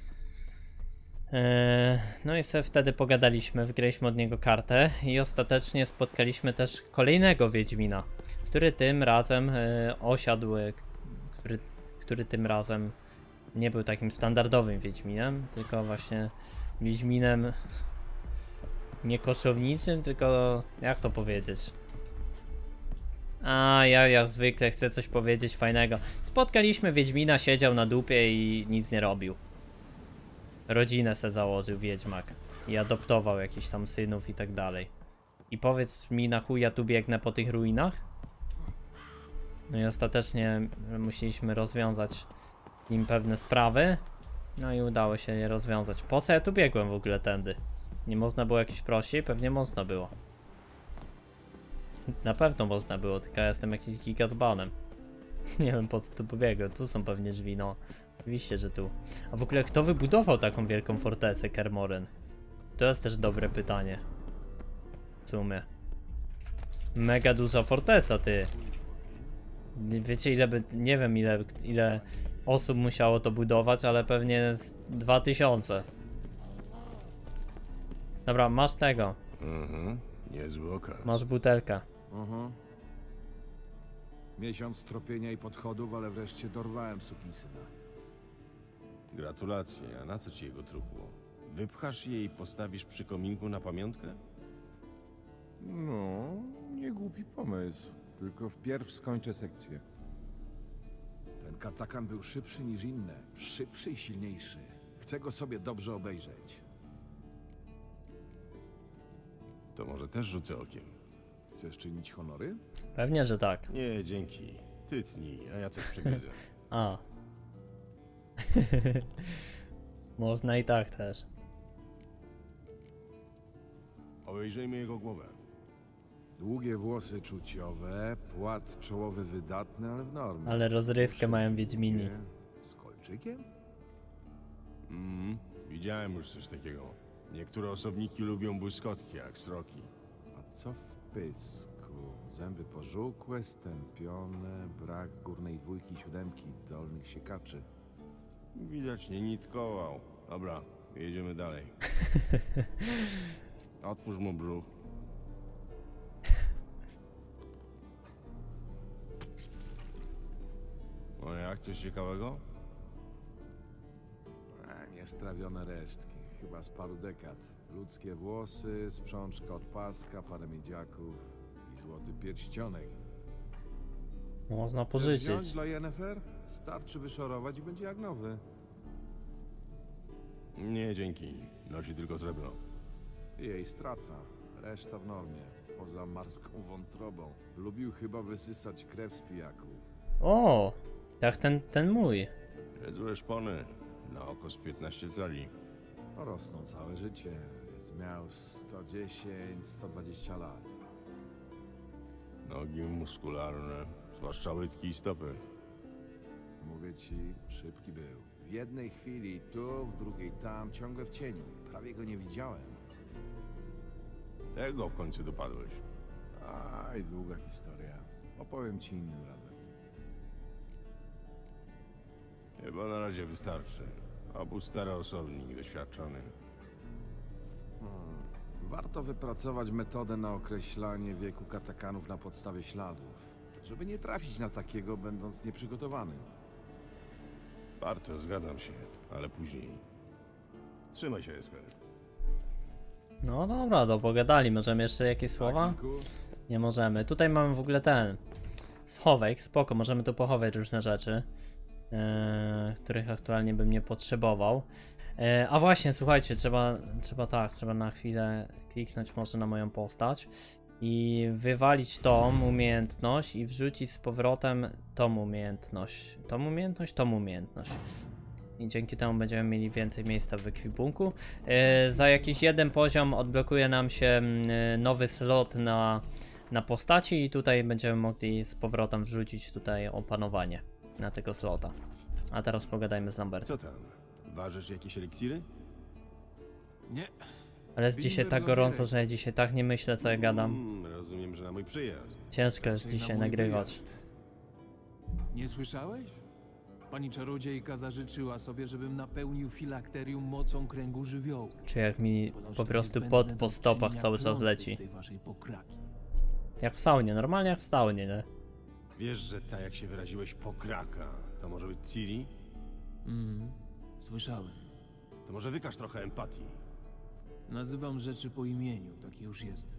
Eee, no i sobie wtedy pogadaliśmy, wygraliśmy od niego kartę i ostatecznie spotkaliśmy też kolejnego Wiedźmina, który tym razem e, osiadł, który, który tym razem nie był takim standardowym Wiedźminem, tylko właśnie Wiedźminem nie koszowniczym, tylko jak to powiedzieć? A ja jak zwykle chcę coś powiedzieć fajnego. Spotkaliśmy Wiedźmina, siedział na dupie i nic nie robił. Rodzinę se założył Wiedźmak i adoptował jakichś tam synów i tak dalej. I powiedz mi, na chuj ja tu biegnę po tych ruinach? No i ostatecznie musieliśmy rozwiązać nim pewne sprawy. No i udało się je rozwiązać. Po co ja tu biegłem w ogóle tędy? Nie można było jakiś prościej? Pewnie można było. Na pewno można było, tylko ja jestem jakiś gigatbanem. Nie wiem po co tu pobiegłem, tu są pewnie drzwi, no. Oczywiście, że tu. A w ogóle kto wybudował taką wielką fortecę Kermoren? To jest też dobre pytanie. W sumie. Mega duża forteca, ty. Wiecie ile by, nie wiem ile, ile osób musiało to budować, ale pewnie z dwa tysiące. Dobra, masz tego. Mhm, niezły okaz. Masz butelkę. Mhm. Miesiąc tropienia i podchodów, ale wreszcie dorwałem sukinsyna. Gratulacje, a na co ci jego trupło? Wypchasz je i postawisz przy kominku na pamiątkę? No, nie głupi pomysł. Tylko wpierw skończę sekcję. Ten katakan był szybszy niż inne. Szybszy i silniejszy. Chcę go sobie dobrze obejrzeć. To może też rzucę okiem. Chcesz czynić honory? Pewnie, że tak. Nie, dzięki. Ty tnij, a ja coś przegryzę. A. Można i tak też. Obejrzyjmy jego głowę. Długie włosy czuciowe, płat czołowy wydatny, ale w normie. Ale rozrywkę mają Wiedźmini. Z kolczykiem? Mhm, widziałem już coś takiego. Niektóre osobniki lubią błyskotki, jak sroki. A co w pysku? Zęby pożółkłe, stępione, brak górnej dwójki i siódemki, dolnych siekaczy. Widać nie nitkował. Dobra, jedziemy dalej. Otwórz mu brzuch. No jak, coś ciekawego? A, niestrawione resztki, chyba z paru dekad. Ludzkie włosy, sprzączka od paska, parę miedziaków i złoty pierścionek. Można Chcesz wziąć pożyczyć. dla Yennefer? Starczy wyszorować i będzie jak nowy. Nie, dzięki. Nosi tylko srebro. Jej strata. Reszta w normie. Poza marską wątrobą. Lubił chyba wysysać krew z pijaków. O! Jak ten, ten mój. Złe szpony. Na oko z piętnaście cali. No, rosną całe życie, więc miał sto dziesięć, sto dwadzieścia lat. Nogi muskularne, zwłaszcza łydki i stopy. Mówię ci, szybki był. W jednej chwili tu, w drugiej tam, ciągle w cieniu. Prawie go nie widziałem. Tego w końcu dopadłeś. Aj, długa historia. Opowiem ci innym razem. Chyba na razie wystarczy. Obu stary osobnik, doświadczony. Hmm. Warto wypracować metodę na określanie wieku katakanów na podstawie śladów. Żeby nie trafić na takiego, będąc nieprzygotowanym. Warto, zgadzam się, ale później. Trzymaj się, Eskel. No dobra, do pogadali. Możemy jeszcze jakieś słowa? Kilku? Nie możemy. Tutaj mamy w ogóle ten schowek, spoko, możemy tu pochować różne rzeczy, e, których aktualnie bym nie potrzebował. E, a właśnie, słuchajcie, trzeba, trzeba tak, trzeba na chwilę kliknąć może na moją postać i wywalić tą umiejętność i wrzucić z powrotem tą umiejętność. Tą umiejętność, tą umiejętność. I dzięki temu będziemy mieli więcej miejsca w ekwipunku. E, za jakiś jeden poziom odblokuje nam się mm, nowy slot na, na postaci i tutaj będziemy mogli z powrotem wrzucić tutaj opanowanie na tego slota. A teraz pogadajmy z Lambertem. Co tam? Ważysz jakieś eliksiry? Nie, Ale jest dzisiaj tak gorąco, że ja dzisiaj tak nie myślę, co ja gadam. Mm, rozumiem, że na mój przyjazd. Ciężko jest raczej na dzisiaj mój nagrywać. wyjazd. Nie słyszałeś? Pani czarodziejka zażyczyła sobie, żebym napełnił filakterium mocą kręgu żywiołu. Czy jak mi Ponoć po to prostu niezbędne pot do po stopach uczynienia cały czas klątwy leci. z tej waszej pokraki. Jak w saunie, normalnie jak w saunie, nie? Wiesz, że ta, jak się wyraziłeś, pokraka, to może być Ciri? Mhm, słyszałem. To może wykaż trochę empatii. Nazywam rzeczy po imieniu, taki już jestem.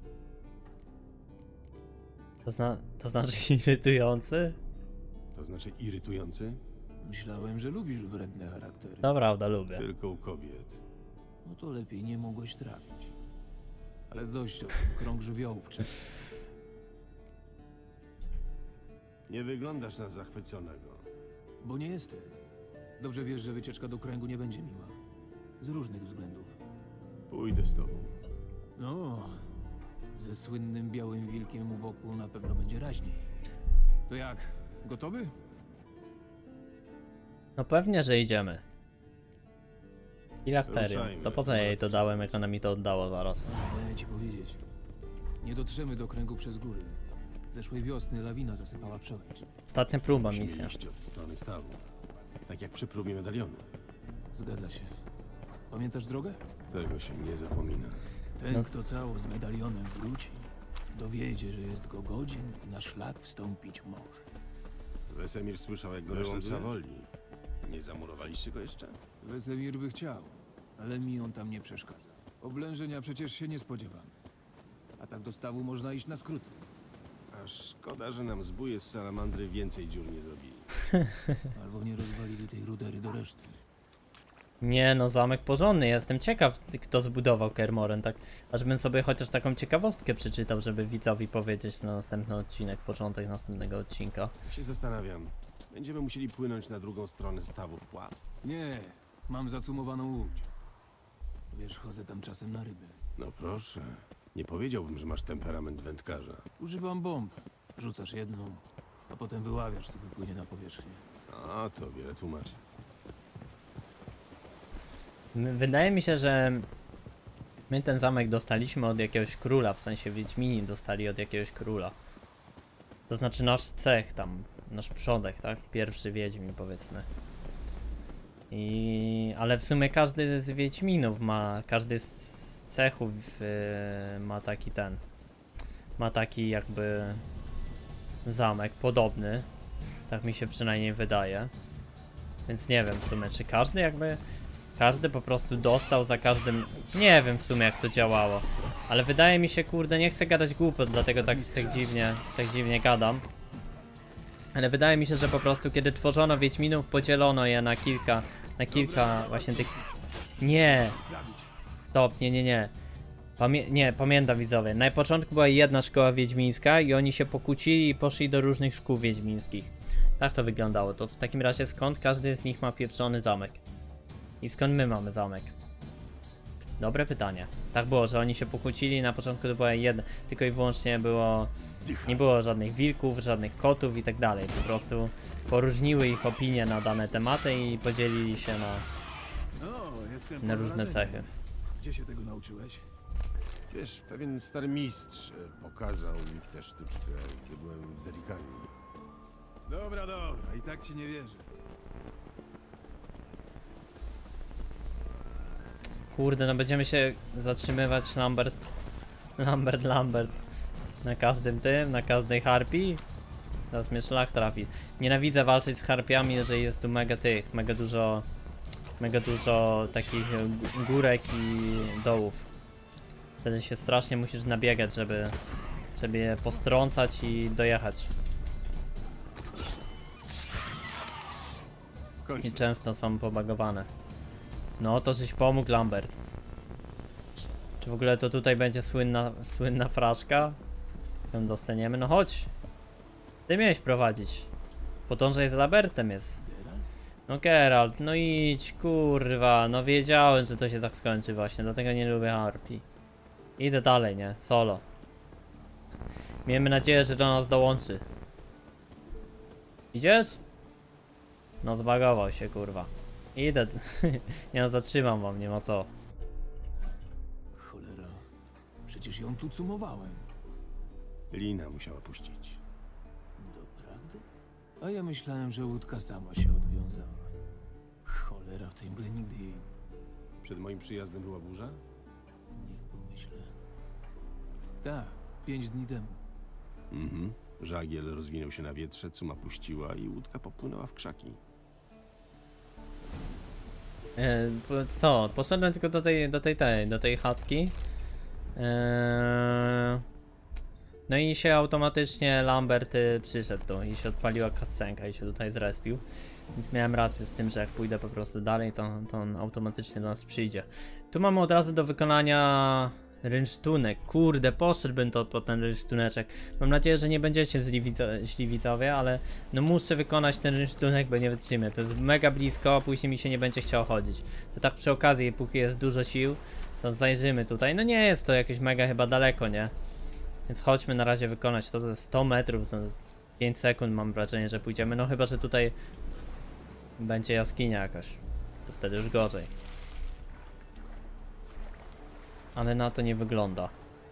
To, zna to znaczy irytujący? To znaczy irytujący? Myślałem, że lubisz wredne charaktery. To prawda, lubię. Tylko u kobiet. No to lepiej nie mogłeś trafić. Ale dość o tym, krąg żywiołów czy... Nie wyglądasz na zachwyconego. Bo nie jestem. Dobrze wiesz, że wycieczka do kręgu nie będzie miła. Z różnych względów. Pójdę z tobą. No, ze słynnym białym wilkiem u boku na pewno będzie raźniej. To jak? Gotowy? No pewnie, że idziemy. Filakterium. Ruszajmy. To po co ja jej to dałem, jak ona mi to oddała zaraz? Chcę ci powiedzieć. Nie dotrzemy do kręgu przez góry. Zeszłej wiosny lawina zasypała przełęcz. Ostatnia próba Musimy misja. iść od strony stawu. Tak jak przy próbie medalionu. Zgadza się. Pamiętasz drogę? Tego się nie zapomina. Ten, No. kto cały z medalionem wróci, dowiedzie, że jest go godzien i na szlak wstąpić może. Wesemir słyszał, jak go Byłem naszą zły. Sawoli. Nie zamurowaliście go jeszcze? Wesemir by chciał, ale mi on tam nie przeszkadza. Oblężenia przecież się nie spodziewam. A tak do stawu można iść na skróty. A szkoda, że nam zbóje z salamandry więcej dziur nie zrobili. Albo nie rozwalili tej rudery do reszty. Nie no, zamek porządny. Jestem ciekaw, kto zbudował Kermoren, tak? Aż bym sobie chociaż taką ciekawostkę przeczytał, żeby widzowi powiedzieć na następny odcinek, początek następnego odcinka. Się zastanawiam. Będziemy musieli płynąć na drugą stronę stawu w pław. Nie, mam zacumowaną łódź. Wiesz, chodzę tam czasem na ryby. No proszę. Nie powiedziałbym, że masz temperament wędkarza. Używam bomb. Rzucasz jedną, a potem wyławiasz, co wypłynie na powierzchnię. A, to wiele tłumaczy. M- Wydaje mi się, że my ten zamek dostaliśmy od jakiegoś króla, w sensie Wiedźmini dostali od jakiegoś króla. To znaczy nasz cech tam, nasz przodek, tak? Pierwszy Wiedźmin, powiedzmy. I... ale w sumie każdy z Wiedźminów ma, każdy z cechów yy, ma taki ten, ma taki jakby zamek podobny, tak mi się przynajmniej wydaje. Więc nie wiem w sumie, czy każdy jakby, każdy po prostu dostał za każdym, nie wiem w sumie jak to działało. Ale wydaje mi się, kurde, nie chcę gadać głupot, dlatego tak, tak dziwnie, tak dziwnie gadam. Ale wydaje mi się, że po prostu kiedy tworzono Wiedźminów, podzielono je na kilka, na kilka właśnie tych... Nie! Stop, nie, nie, nie. Pamię nie, pamiętam widzowie. Na początku była jedna szkoła wiedźmińska i oni się pokłócili i poszli do różnych szkół wiedźmińskich. Tak to wyglądało. To w takim razie skąd każdy z nich ma pieprzony zamek? I skąd my mamy zamek? Dobre pytanie. Tak było, że oni się pokłócili i na początku to była jedna, tylko i wyłącznie było... Nie było żadnych wilków, żadnych kotów i tak dalej. Po prostu poróżniły ich opinie na dane tematy i podzielili się na, No, jestem na różne cechy. Gdzie się tego nauczyłeś? Wiesz, pewien stary mistrz e, pokazał mi tę sztuczkę, gdy byłem w Zerikanii. Dobra, dobra, i tak ci nie wierzę. Kurde, no będziemy się zatrzymywać Lambert, Lambert, Lambert na każdym tym, na każdej harpii. Teraz mnie szlak trafi. Nienawidzę walczyć z harpiami, jeżeli jest tu mega tych, mega dużo, mega dużo takich g- górek i dołów. Wtedy się strasznie musisz nabiegać, żeby, żeby je postrącać i dojechać. I często są pobagowane. No to żeś pomógł, Lambert. Czy w ogóle to tutaj będzie słynna, słynna fraszka? Ją dostaniemy? No chodź. Ty miałeś prowadzić. Podążaj z Lambertem jest. No Geralt, no idź, kurwa. No wiedziałem, że to się tak skończy właśnie, dlatego nie lubię harpii. Idę dalej, nie? Solo. Miejmy nadzieję, że do nas dołączy. Idziesz? No zbagował się, kurwa. Idę. Nie no, zatrzymam wam, nie ma co. Cholera, przecież ją tu cumowałem. Lina musiała puścić. Doprawdy? A ja myślałem, że łódka sama się odwiązała. Cholera, w tej mgle nigdy jej Przed moim przyjazdem była burza? nie pomyślę. Tak, pięć dni temu. Mhm. Żagiel rozwinął się na wietrze, cuma puściła i łódka popłynęła w krzaki. E, po- co? Poszedłem tylko do tej, do tej, tej, do tej chatki. E, no i się automatycznie Lambert y, przyszedł tu i się odpaliła kascenka i się tutaj zrespił. Więc miałem rację z tym, że jak pójdę po prostu dalej, to, to on automatycznie do nas przyjdzie. Tu mamy od razu do wykonania Rynsztunek, kurde, poszedłbym to po ten rynsztuneczek. Mam nadzieję, że nie będziecie źli, widzo źli widzowie, ale no muszę wykonać ten rynsztunek, bo nie wytrzymie. To jest mega blisko, a później mi się nie będzie chciało chodzić. To tak przy okazji, póki jest dużo sił, to zajrzymy tutaj. No nie jest to jakieś mega chyba daleko, nie? Więc chodźmy na razie wykonać to, to jest sto metrów, to pięć sekund mam wrażenie, że pójdziemy. No chyba, że tutaj będzie jaskinia jakaś. To wtedy już gorzej. Ale na to nie wygląda.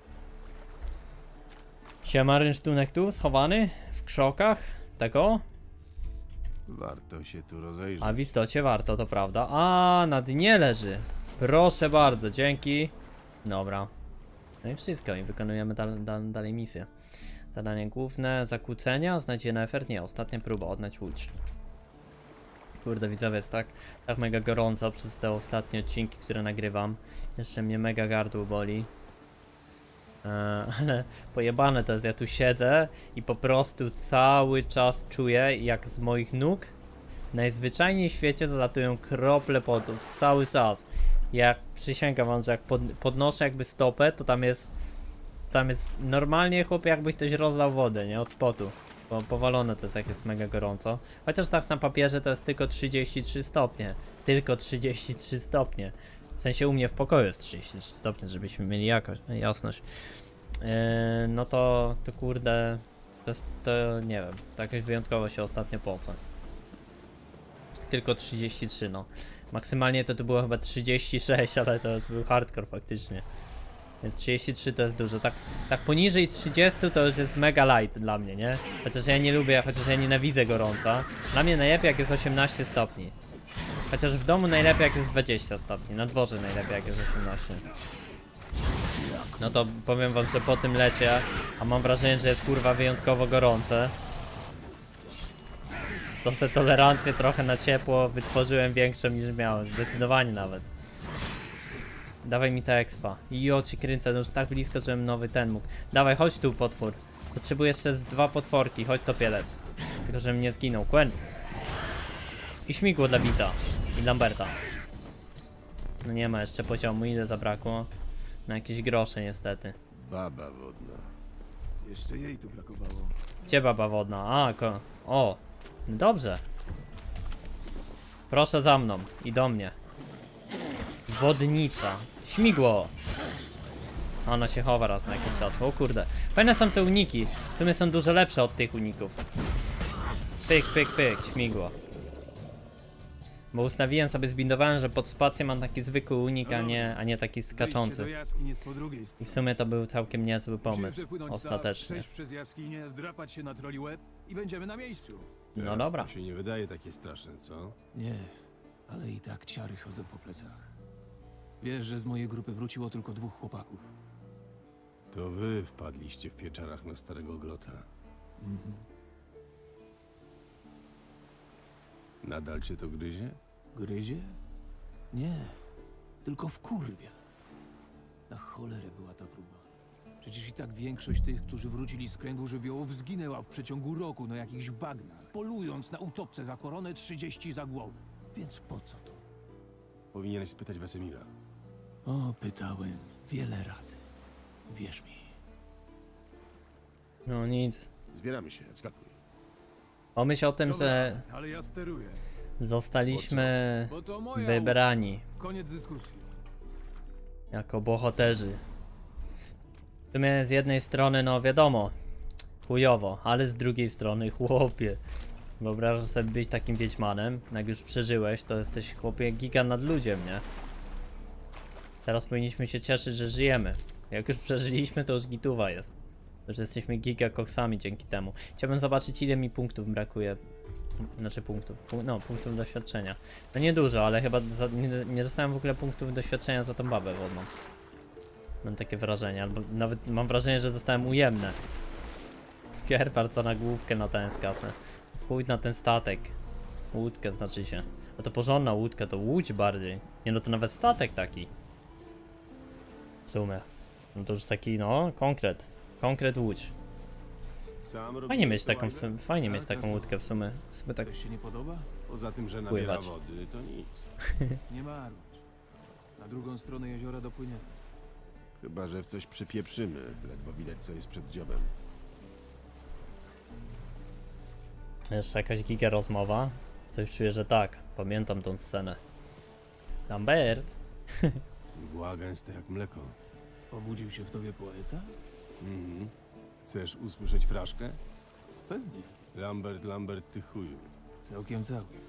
Siema, rynsztunek tu, schowany w krzokach. Tego? Warto się tu rozejrzeć. A w istocie warto, to prawda. A, na dnie leży. Proszę bardzo, dzięki. Dobra. No i wszystko, i wykonujemy dal, dal, dalej misję. Zadanie główne, zakłócenia, znajdziemy efekt. Nie, ostatnia próba, odnać łódź. Kurde, widzowie, jest tak, tak mega gorąco przez te ostatnie odcinki, które nagrywam. Jeszcze mnie mega gardło boli. Eee, ale pojebane to jest, ja tu siedzę i po prostu cały czas czuję, jak z moich nóg najzwyczajniej w świecie zalatują krople potu. Cały czas. Jak przysięgam wam, że jak pod, podnoszę jakby stopę, to tam jest tam jest normalnie, chłopie, jakby ktoś rozlał wodę, nie? Od potu. Bo powalone to jest, jak jest mega gorąco. Chociaż tak na papierze to jest tylko trzydzieści trzy stopnie. Tylko trzydzieści trzy stopnie. W sensie u mnie w pokoju jest trzydzieści trzy stopnie, żebyśmy mieli jakoś, jasność. Yy, no to, to kurde, to, jest, to nie wiem, to jakoś wyjątkowo się ostatnio płacę. Tylko trzydzieści trzy, no. Maksymalnie to tu było chyba trzydzieści sześć, ale to już był hardcore faktycznie. Więc trzydzieści trzy to jest dużo. Tak, tak poniżej trzydziestu to już jest mega light dla mnie, nie? Chociaż ja nie lubię, chociaż ja nienawidzę gorąca. Dla mnie najlepiej jak jest osiemnaście stopni. Chociaż w domu najlepiej jak jest dwadzieścia stopni. Na dworze najlepiej jak jest osiemnaście. No to powiem wam, że po tym lecie, a mam wrażenie, że jest kurwa wyjątkowo gorące, to se tolerancję trochę na ciepło wytworzyłem większą niż miałem. Zdecydowanie nawet. Dawaj mi ta expa. Jo, ci kręcę, no już tak blisko, żebym nowy ten mógł. Dawaj, chodź tu, potwór. Potrzebuję jeszcze z dwa potworki, chodź to pielec. Tylko żebym nie zginął. Quen. I śmigło dla Bita. I Lamberta. No nie ma jeszcze poziomu, ile zabrakło? Na jakieś grosze niestety. Baba wodna. Jeszcze jej tu brakowało. Gdzie baba wodna? A, ko... O. No dobrze. Proszę za mną. I do mnie. Wodnica. Śmigło. Ona się chowa raz na jakiś czas. O kurde. Fajne są te uniki. W sumie są dużo lepsze od tych uników. Pyk, pyk, pyk. Śmigło. Bo ustawiłem sobie, zbindowałem, że pod spację mam taki zwykły unik, a nie, a nie taki skaczący. I w sumie to był całkiem niezły pomysł. Ostatecznie. Przejść przez jaskinię, wdrapać się na troli łeb i będziemy na miejscu. No Teraz dobra. To się nie wydaje takie straszne, co? Nie, ale i tak ciary chodzą po plecach. Wiesz, że z mojej grupy wróciło tylko dwóch chłopaków. To wy wpadliście w pieczarach na Starego Grota. Mhm. Nadal cię to gryzie? Gryzie? Nie, tylko wkurwia. Na cholerę była ta próba. Przecież i tak większość tych, którzy wrócili z kręgu żywiołów, zginęła w przeciągu roku na jakichś bagnach, polując na utopce za koronę trzydzieści za głowę. Więc po co to? Powinieneś spytać Wesemira. O, pytałem wiele razy. Wierz mi. No nic. Zbieramy się, skakuj. Pomyśl o tym, że Ale ja steruję. zostaliśmy Bo to moja wybrani Koniec dyskusji. jako bohaterzy. W sumie z jednej strony, no wiadomo, chujowo, ale z drugiej strony, chłopie, wyobrażasz sobie być takim wiedźmanem, jak już przeżyłeś, to jesteś, chłopie, giga nad ludziem, nie? Teraz powinniśmy się cieszyć, że żyjemy. Jak już przeżyliśmy, to już gituwa jest. Że jesteśmy giga koksami dzięki temu. Chciałbym zobaczyć, ile mi punktów brakuje. Znaczy punktów, pu no punktów doświadczenia. No niedużo, ale chyba za, nie, nie dostałem w ogóle punktów doświadczenia za tą babę wodną. Mam takie wrażenie, albo nawet mam wrażenie, że dostałem ujemne. Gerpar co na główkę na ten skasę. Chuj na ten statek. Łódkę znaczy się. A to porządna łódka, to łódź bardziej. Nie no to nawet statek taki. W sumie. No to już taki no, konkret. Konkret łódź. Sam Fajnie mieć robiłeś taką, w to, sumie- fajnie mieć Tak, a taką co? łódkę w sumie. Sobie tak Coś się nie podoba? Poza tym, że nabiera Pływać. wody, to nic. Nie marudź. Na drugą stronę jeziora dopłyniemy. Chyba że w coś przypieprzymy. Ledwo widać, co jest przed dziobem. Jeszcze jakaś giga rozmowa? Coś czuję, że tak. Pamiętam tą scenę. Lambert! Mgła gęsta jak mleko. Obudził się w tobie poeta? Mhm. Chcesz usłyszeć fraszkę? Pewnie. Lambert, Lambert, ty chuju. Całkiem, całkiem.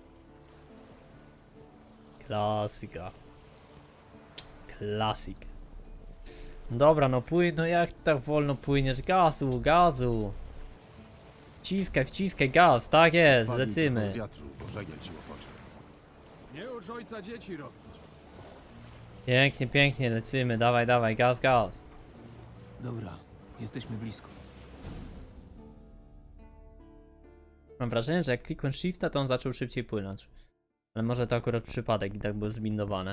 Klasyka. Klasik. Dobra, no płyń, no jak tak wolno płyniesz? Gazu, gazu! Wciskaj, wciskaj gaz, tak jest, Padnij lecimy. trochę wiatru, bo żagiel ci łopocze. Nie ucz ojca dzieci robić. Pięknie, pięknie, lecimy, dawaj, dawaj, gaz, gaz. Dobra, jesteśmy blisko. Mam wrażenie, że jak klikłem shifta, to on zaczął szybciej płynąć. Ale może to akurat przypadek i tak było zbindowane.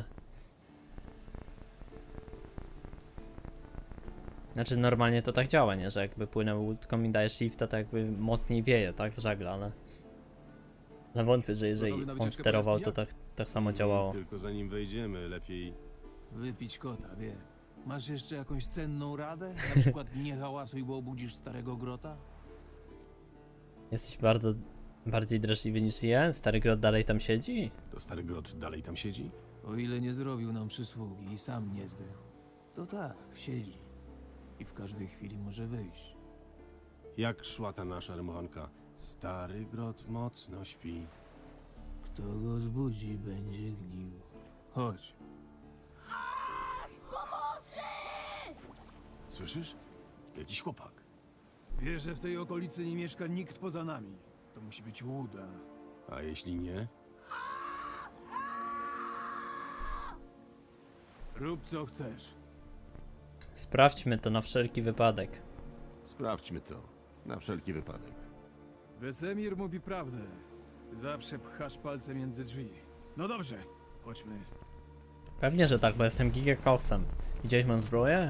Znaczy normalnie to tak działa, nie? Że jakby płynę łódką i daje shifta, to jakby mocniej wieje, tak? W żagle, ale... Ale wątpię, że jeżeli Gotowy na on wycieczkę sterował, po to tak, tak samo działało. Tylko zanim wejdziemy, lepiej... Wypić kota, wie. Masz jeszcze jakąś cenną radę? Na przykład nie hałasuj, bo obudzisz starego grota? Jesteś bardzo... bardziej drażliwy niż ja? Stary grot dalej tam siedzi? To stary grot dalej tam siedzi? O ile nie zrobił nam przysługi i sam nie zdechł, to tak, siedzi. I w każdej chwili może wyjść. Jak szła ta nasza rymowanka? Stary grot mocno śpi. Kto go zbudzi, będzie gnił. Chodź. Słyszysz? Jakiś chłopak. Wiesz, że w tej okolicy nie mieszka nikt poza nami. To musi być łuda. A jeśli nie? Rób co chcesz. Sprawdźmy to na wszelki wypadek. Sprawdźmy to. Na wszelki wypadek. Wesemir mówi prawdę. Zawsze pchasz palce między drzwi. No dobrze, chodźmy. Pewnie, że tak, bo jestem gigakoksem. Widziałeś moją zbroję?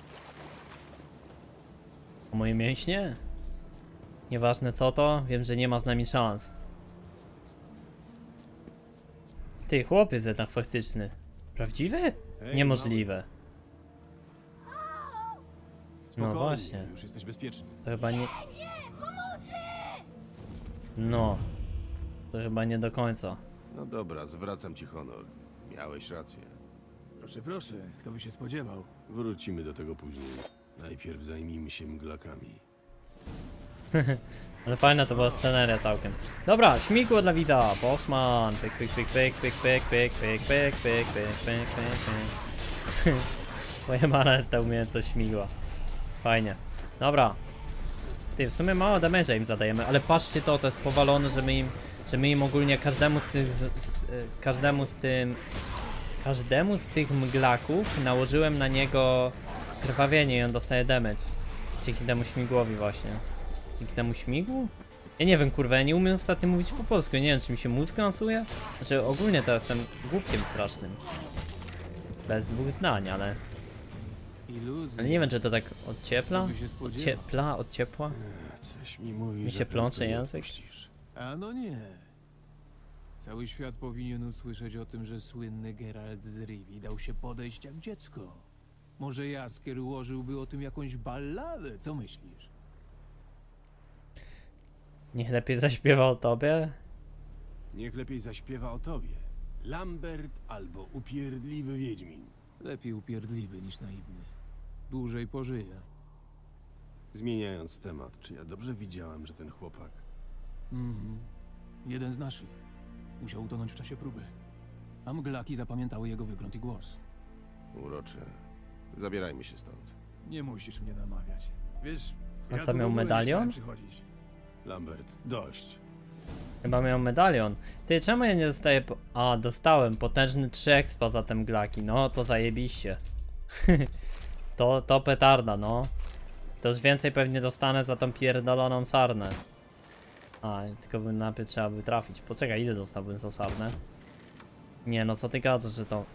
A moje mięśnie? Nieważne co to, wiem, że nie ma z nami szans. Ty, chłopiec jednak faktyczny. Prawdziwy? Hej, Niemożliwe. No Spokojnie, właśnie. już jesteś bezpieczny. To chyba nie... No. To chyba nie do końca. No dobra, zwracam ci honor. Miałeś rację. Proszę, proszę, kto by się spodziewał? Wrócimy do tego później. Najpierw zajmijmy się mglakami. Ale fajna to była sceneria całkiem. Dobra, śmigło dla widza. Boxman. Pyk, pyk, pyk, pyk, pyk, pyk, pyk, pyk, pyk, pyk, pyk, pyk, pyk, pyk. Pojemana jest ta umiejętność śmigła. Fajnie. Dobra. Ty, w sumie mało damage'a im zadajemy, ale patrzcie to, to jest powalone, że my im, że my im ogólnie każdemu z tych, z, z, każdemu z tym, każdemu z tych mglaków nałożyłem na niego krwawienie i on dostaje damage. Dzięki temu śmigłowi właśnie. Dzięki temu śmigłu? Ja nie wiem, kurwa, ja nie umiem ostatnio mówić po polsku, nie wiem, czy mi się mózg lansuje? Znaczy, ogólnie to jestem głupkiem strasznym. Bez dwóch zdań, ale... Iluzja. Ale nie wiem, czy to tak od ciepla? Kto by się spodziewał? Od ciepla, od ciepła? Coś mi mówi, Mi że się plącze prędko nie język? odpuścisz. A no nie. Cały świat powinien usłyszeć o tym, że słynny Geralt z Rivii dał się podejść jak dziecko. Może Jaskier ułożyłby o tym jakąś balladę, co myślisz? Niech lepiej zaśpiewa o tobie? Niech lepiej zaśpiewa o tobie. Lambert albo upierdliwy wiedźmin. Lepiej upierdliwy niż naiwny. Dłużej pożyje. Zmieniając temat, czy ja dobrze widziałem, że ten chłopak... Mhm. Jeden z naszych. Musiał utonąć w czasie próby. A mglaki zapamiętały jego wygląd i głos. Urocze. Zabierajmy się stąd. Nie musisz mnie namawiać. Wiesz, A ja co, tu w miał ogóle nie medalion? chciałem przychodzić. Lambert, dość. Chyba miał medalion. Ty, czemu ja nie dostaję po... A, dostałem. Potężny trzy expa za te mglaki. No, to zajebiście. to, to petarda, no. To już więcej pewnie dostanę za tą pierdoloną sarnę. A, tylko by najpierw trzeba by trafić. Poczekaj, ile dostałbym za sarnę? Nie, no co ty gadasz, że to...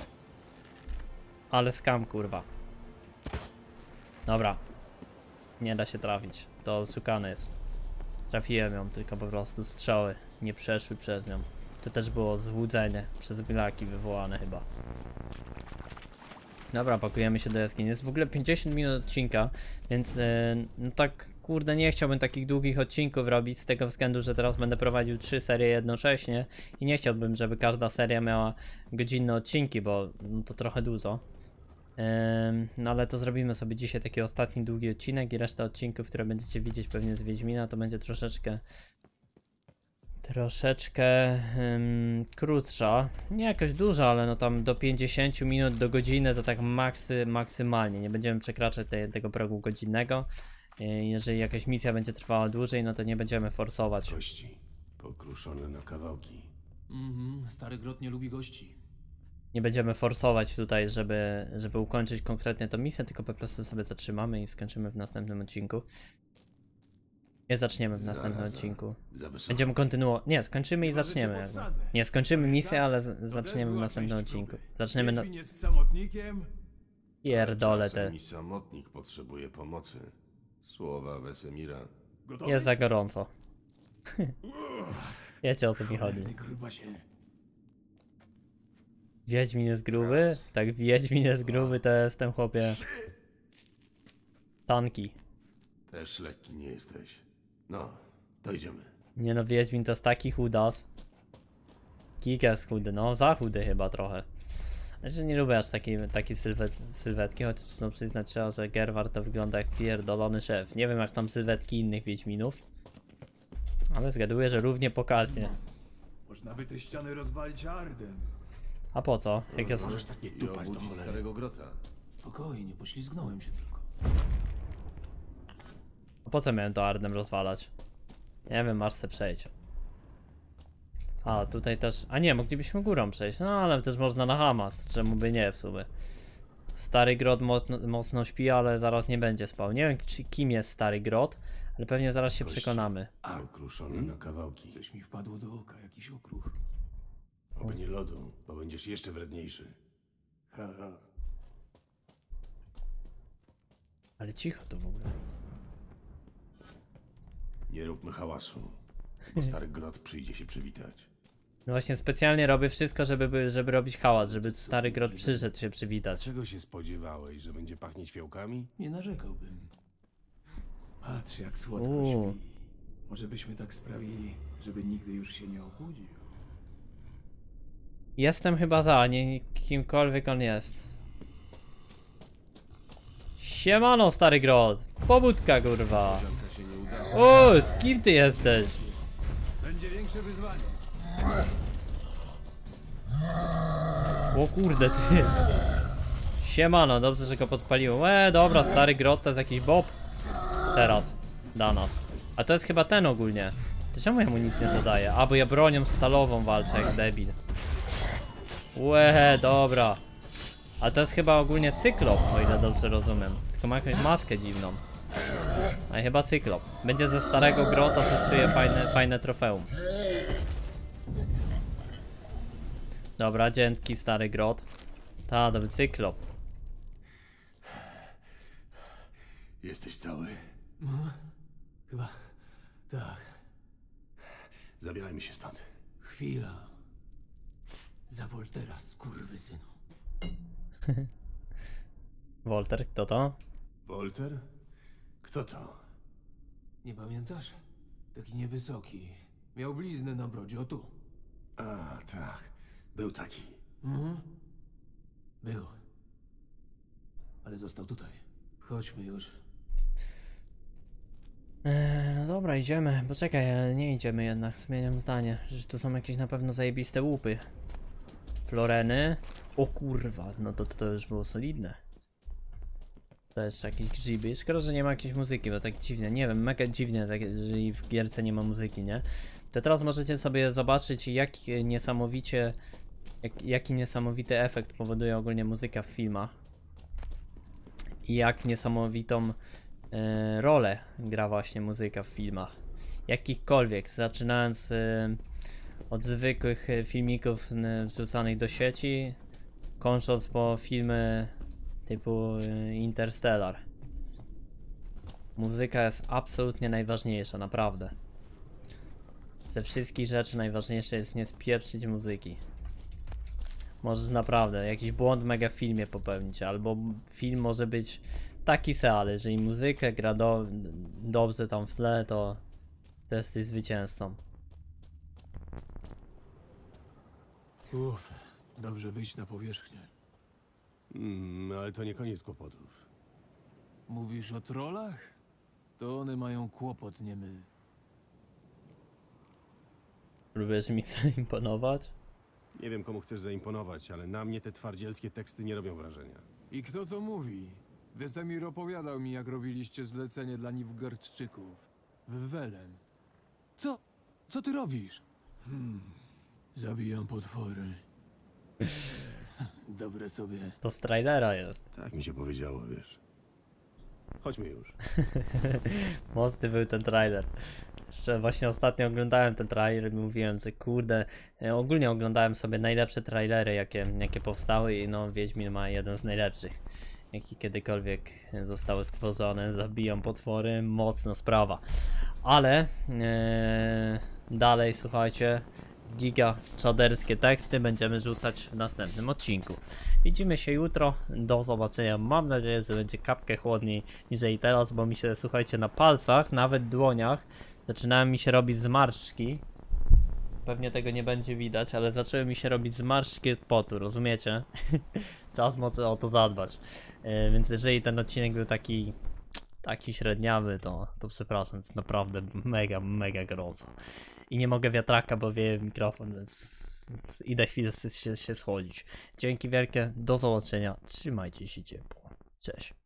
Ale skam, kurwa. Dobra. Nie da się trafić. To szukane jest. Trafiłem ją, tylko po prostu strzały nie przeszły przez nią. To też było złudzenie przez mglaki wywołane chyba. Dobra, pakujemy się do jaskini. Jest w ogóle pięćdziesiąt minut odcinka, więc yy, no tak kurde nie chciałbym takich długich odcinków robić z tego względu, że teraz będę prowadził trzy serie jednocześnie i nie chciałbym, żeby każda seria miała godzinne odcinki, bo no, to trochę dużo. Yy, no ale to zrobimy sobie dzisiaj taki ostatni długi odcinek i reszta odcinków, które będziecie widzieć pewnie z Wiedźmina, to będzie troszeczkę troszeczkę um, krótsza, nie jakoś duża, ale no tam do pięćdziesięciu minut do godziny to tak maksy, maksymalnie, nie będziemy przekraczać te, tego progu godzinnego. Jeżeli jakaś misja będzie trwała dłużej, no to nie będziemy forsować. Kości pokruszone na kawałki. Mhm, stary grot nie lubi gości. Nie będziemy forsować tutaj, żeby, żeby ukończyć konkretnie tę misję, tylko po prostu sobie zatrzymamy i skończymy w następnym odcinku. Nie zaczniemy w następnym Zaraz, odcinku. za wysoko. Będziemy kontynuować. Nie, skończymy i zaczniemy. jakby. Nie, skończymy misję, ale z- zaczniemy w następnym odcinku. Zaczniemy na... Wiedźmin jest samotnikiem? Pierdolę te. Czasem i samotnik potrzebuje pomocy. Słowa Wesemira. Gotowy? Jest za gorąco. Wiecie o co mi chodzi. Ty grubasie. Wiedźmin jest gruby? Tak, Wiedźmin jest gruby, to jestem chłopie. Tanki. Też lekki nie jesteś. No, to idziemy. Nie no, Wiedźmin to jest taki chudas. Kika jest chudy, no za chudy chyba trochę. Znaczy nie lubię aż takiej, takiej sylwet, sylwetki, chociaż no przyznać trzeba, że Gerwart to wygląda jak pierdolony szef. Nie wiem jak tam sylwetki innych Wiedźminów. Ale zgaduję, że równie pokaźnie. Można by te ściany rozwalić ardem. A po co? Jak jest... Możesz tak nie tupać do starego grota. Spokojnie, poślizgnąłem się tylko. A po co miałem to Ardem rozwalać? Nie wiem, masz se przejść. A, tutaj też... A nie, moglibyśmy górą przejść. No, ale też można na hamas. Czemu by nie w sumie. Stary grot mocno, mocno śpi, ale zaraz nie będzie spał. Nie wiem, czy, kim jest stary grot, ale pewnie zaraz się Kości. przekonamy. Pokruszone na kawałki. Coś mi wpadło do oka, jakiś okruch. Oby nie lodu, bo będziesz jeszcze wredniejszy. Ha, ha. Ale cicho tu w ogóle. Nie róbmy hałasu, bo stary grot przyjdzie się przywitać. No właśnie specjalnie robię wszystko, żeby, żeby robić hałas, żeby stary grot przyszedł się przywitać. Czego się spodziewałeś, że będzie pachnieć fiołkami? Nie narzekałbym. Patrz jak słodko Uuu. śpi. Może byśmy tak sprawili, żeby nigdy już się nie obudził. Jestem chyba za, nie kimkolwiek on jest. Siemano stary grot! Pobudka kurwa! Koleżanka się nie udała. O, kim ty jesteś? Będzie większe wyzwanie. O kurde ty. Siemano, dobrze, że go podpaliło. E, dobra, stary grot to jest jakiś bob. Teraz, dla nas. A to jest chyba ten ogólnie. To czemu ja mu nic nie dodaję? A, bo ja bronią stalową walczę jak debil. Łe, dobra. A to jest chyba ogólnie cyklop, o ile dobrze rozumiem. Tylko ma jakąś maskę dziwną. A chyba cyklop. Będzie ze starego grota, co czuje fajne, fajne trofeum. Dobra, dzięki stary grot. Ta, dobry cyklop. Jesteś cały? Chyba tak. Zabierajmy się stąd. Chwila. Za Woltera, skurwysynu. Wolter, kto to? Wolter? Kto to? Nie pamiętasz? Taki niewysoki. Miał bliznę na brodzie, o tu. A, tak. Był taki. Mhm. Był. Ale został tutaj. Chodźmy już. Eee, no dobra, idziemy. Poczekaj, ale nie idziemy jednak. Zmieniam zdanie. Że tu są jakieś na pewno zajebiste łupy. Floreny. O kurwa, no to, to, to już było solidne. To jeszcze jakieś grzyby. Szkoda, że nie ma jakiejś muzyki, bo tak dziwnie. Nie wiem, mega dziwnie, jeżeli w gierce nie ma muzyki, nie? To teraz możecie sobie zobaczyć, jak niesamowicie, jak, jaki niesamowity efekt powoduje ogólnie muzyka w filmach. I jak niesamowitą e, rolę gra właśnie muzyka w filmach. Jakichkolwiek, zaczynając e, od zwykłych filmików e, wrzucanych do sieci, kończąc po filmy typu e, Interstellar. Muzyka jest absolutnie najważniejsza, naprawdę. Ze wszystkich rzeczy najważniejsze jest nie spieprzyć muzyki. możesz naprawdę jakiś błąd mega w filmie popełnić, albo film może być taki se, ale jeżeli muzykę gra do, dobrze tam w tle, to, to jesteś zwycięzcą. Uff, dobrze wyjść na powierzchnię. Mm, ale to nie koniec kłopotów. Mówisz o trollach? To one mają kłopot, nie my. Próbujesz mi zaimponować? Nie wiem, komu chcesz zaimponować, ale na mnie te twardzielskie teksty nie robią wrażenia. I kto to mówi? Wesemir opowiadał mi, jak robiliście zlecenie dla Nilfgaardczyków. W Welen. Co? Co ty robisz? Hmm. Zabijam potwory. Dobre sobie. To z trailera jest. Tak mi się powiedziało, wiesz. Chodźmy już. Mocny był ten trailer. Jeszcze właśnie ostatnio oglądałem ten trailer i mówiłem, że kurde, e, ogólnie oglądałem sobie najlepsze trailery, jakie, jakie powstały i no Wiedźmin ma jeden z najlepszych, jaki kiedykolwiek zostały stworzone. Zabiją potwory, mocna sprawa. Ale e, dalej, słuchajcie, giga czaderskie teksty będziemy rzucać w następnym odcinku. Widzimy się jutro, do zobaczenia. Mam nadzieję, że będzie kapkę chłodniej niż teraz, bo mi się, słuchajcie, na palcach, nawet dłoniach zaczynają mi się robić zmarszczki. Pewnie tego nie będzie widać, ale zaczęły mi się robić zmarszczki od potu, rozumiecie? Czas mocno o to zadbać. Yy, więc jeżeli ten odcinek był taki taki średniawy, to, to przepraszam, to naprawdę mega, mega gorąco. I nie mogę wiatraka, bo wieje mikrofon, więc, więc idę chwilę się, się schłodzić. Dzięki wielkie, do zobaczenia, trzymajcie się ciepło. Cześć.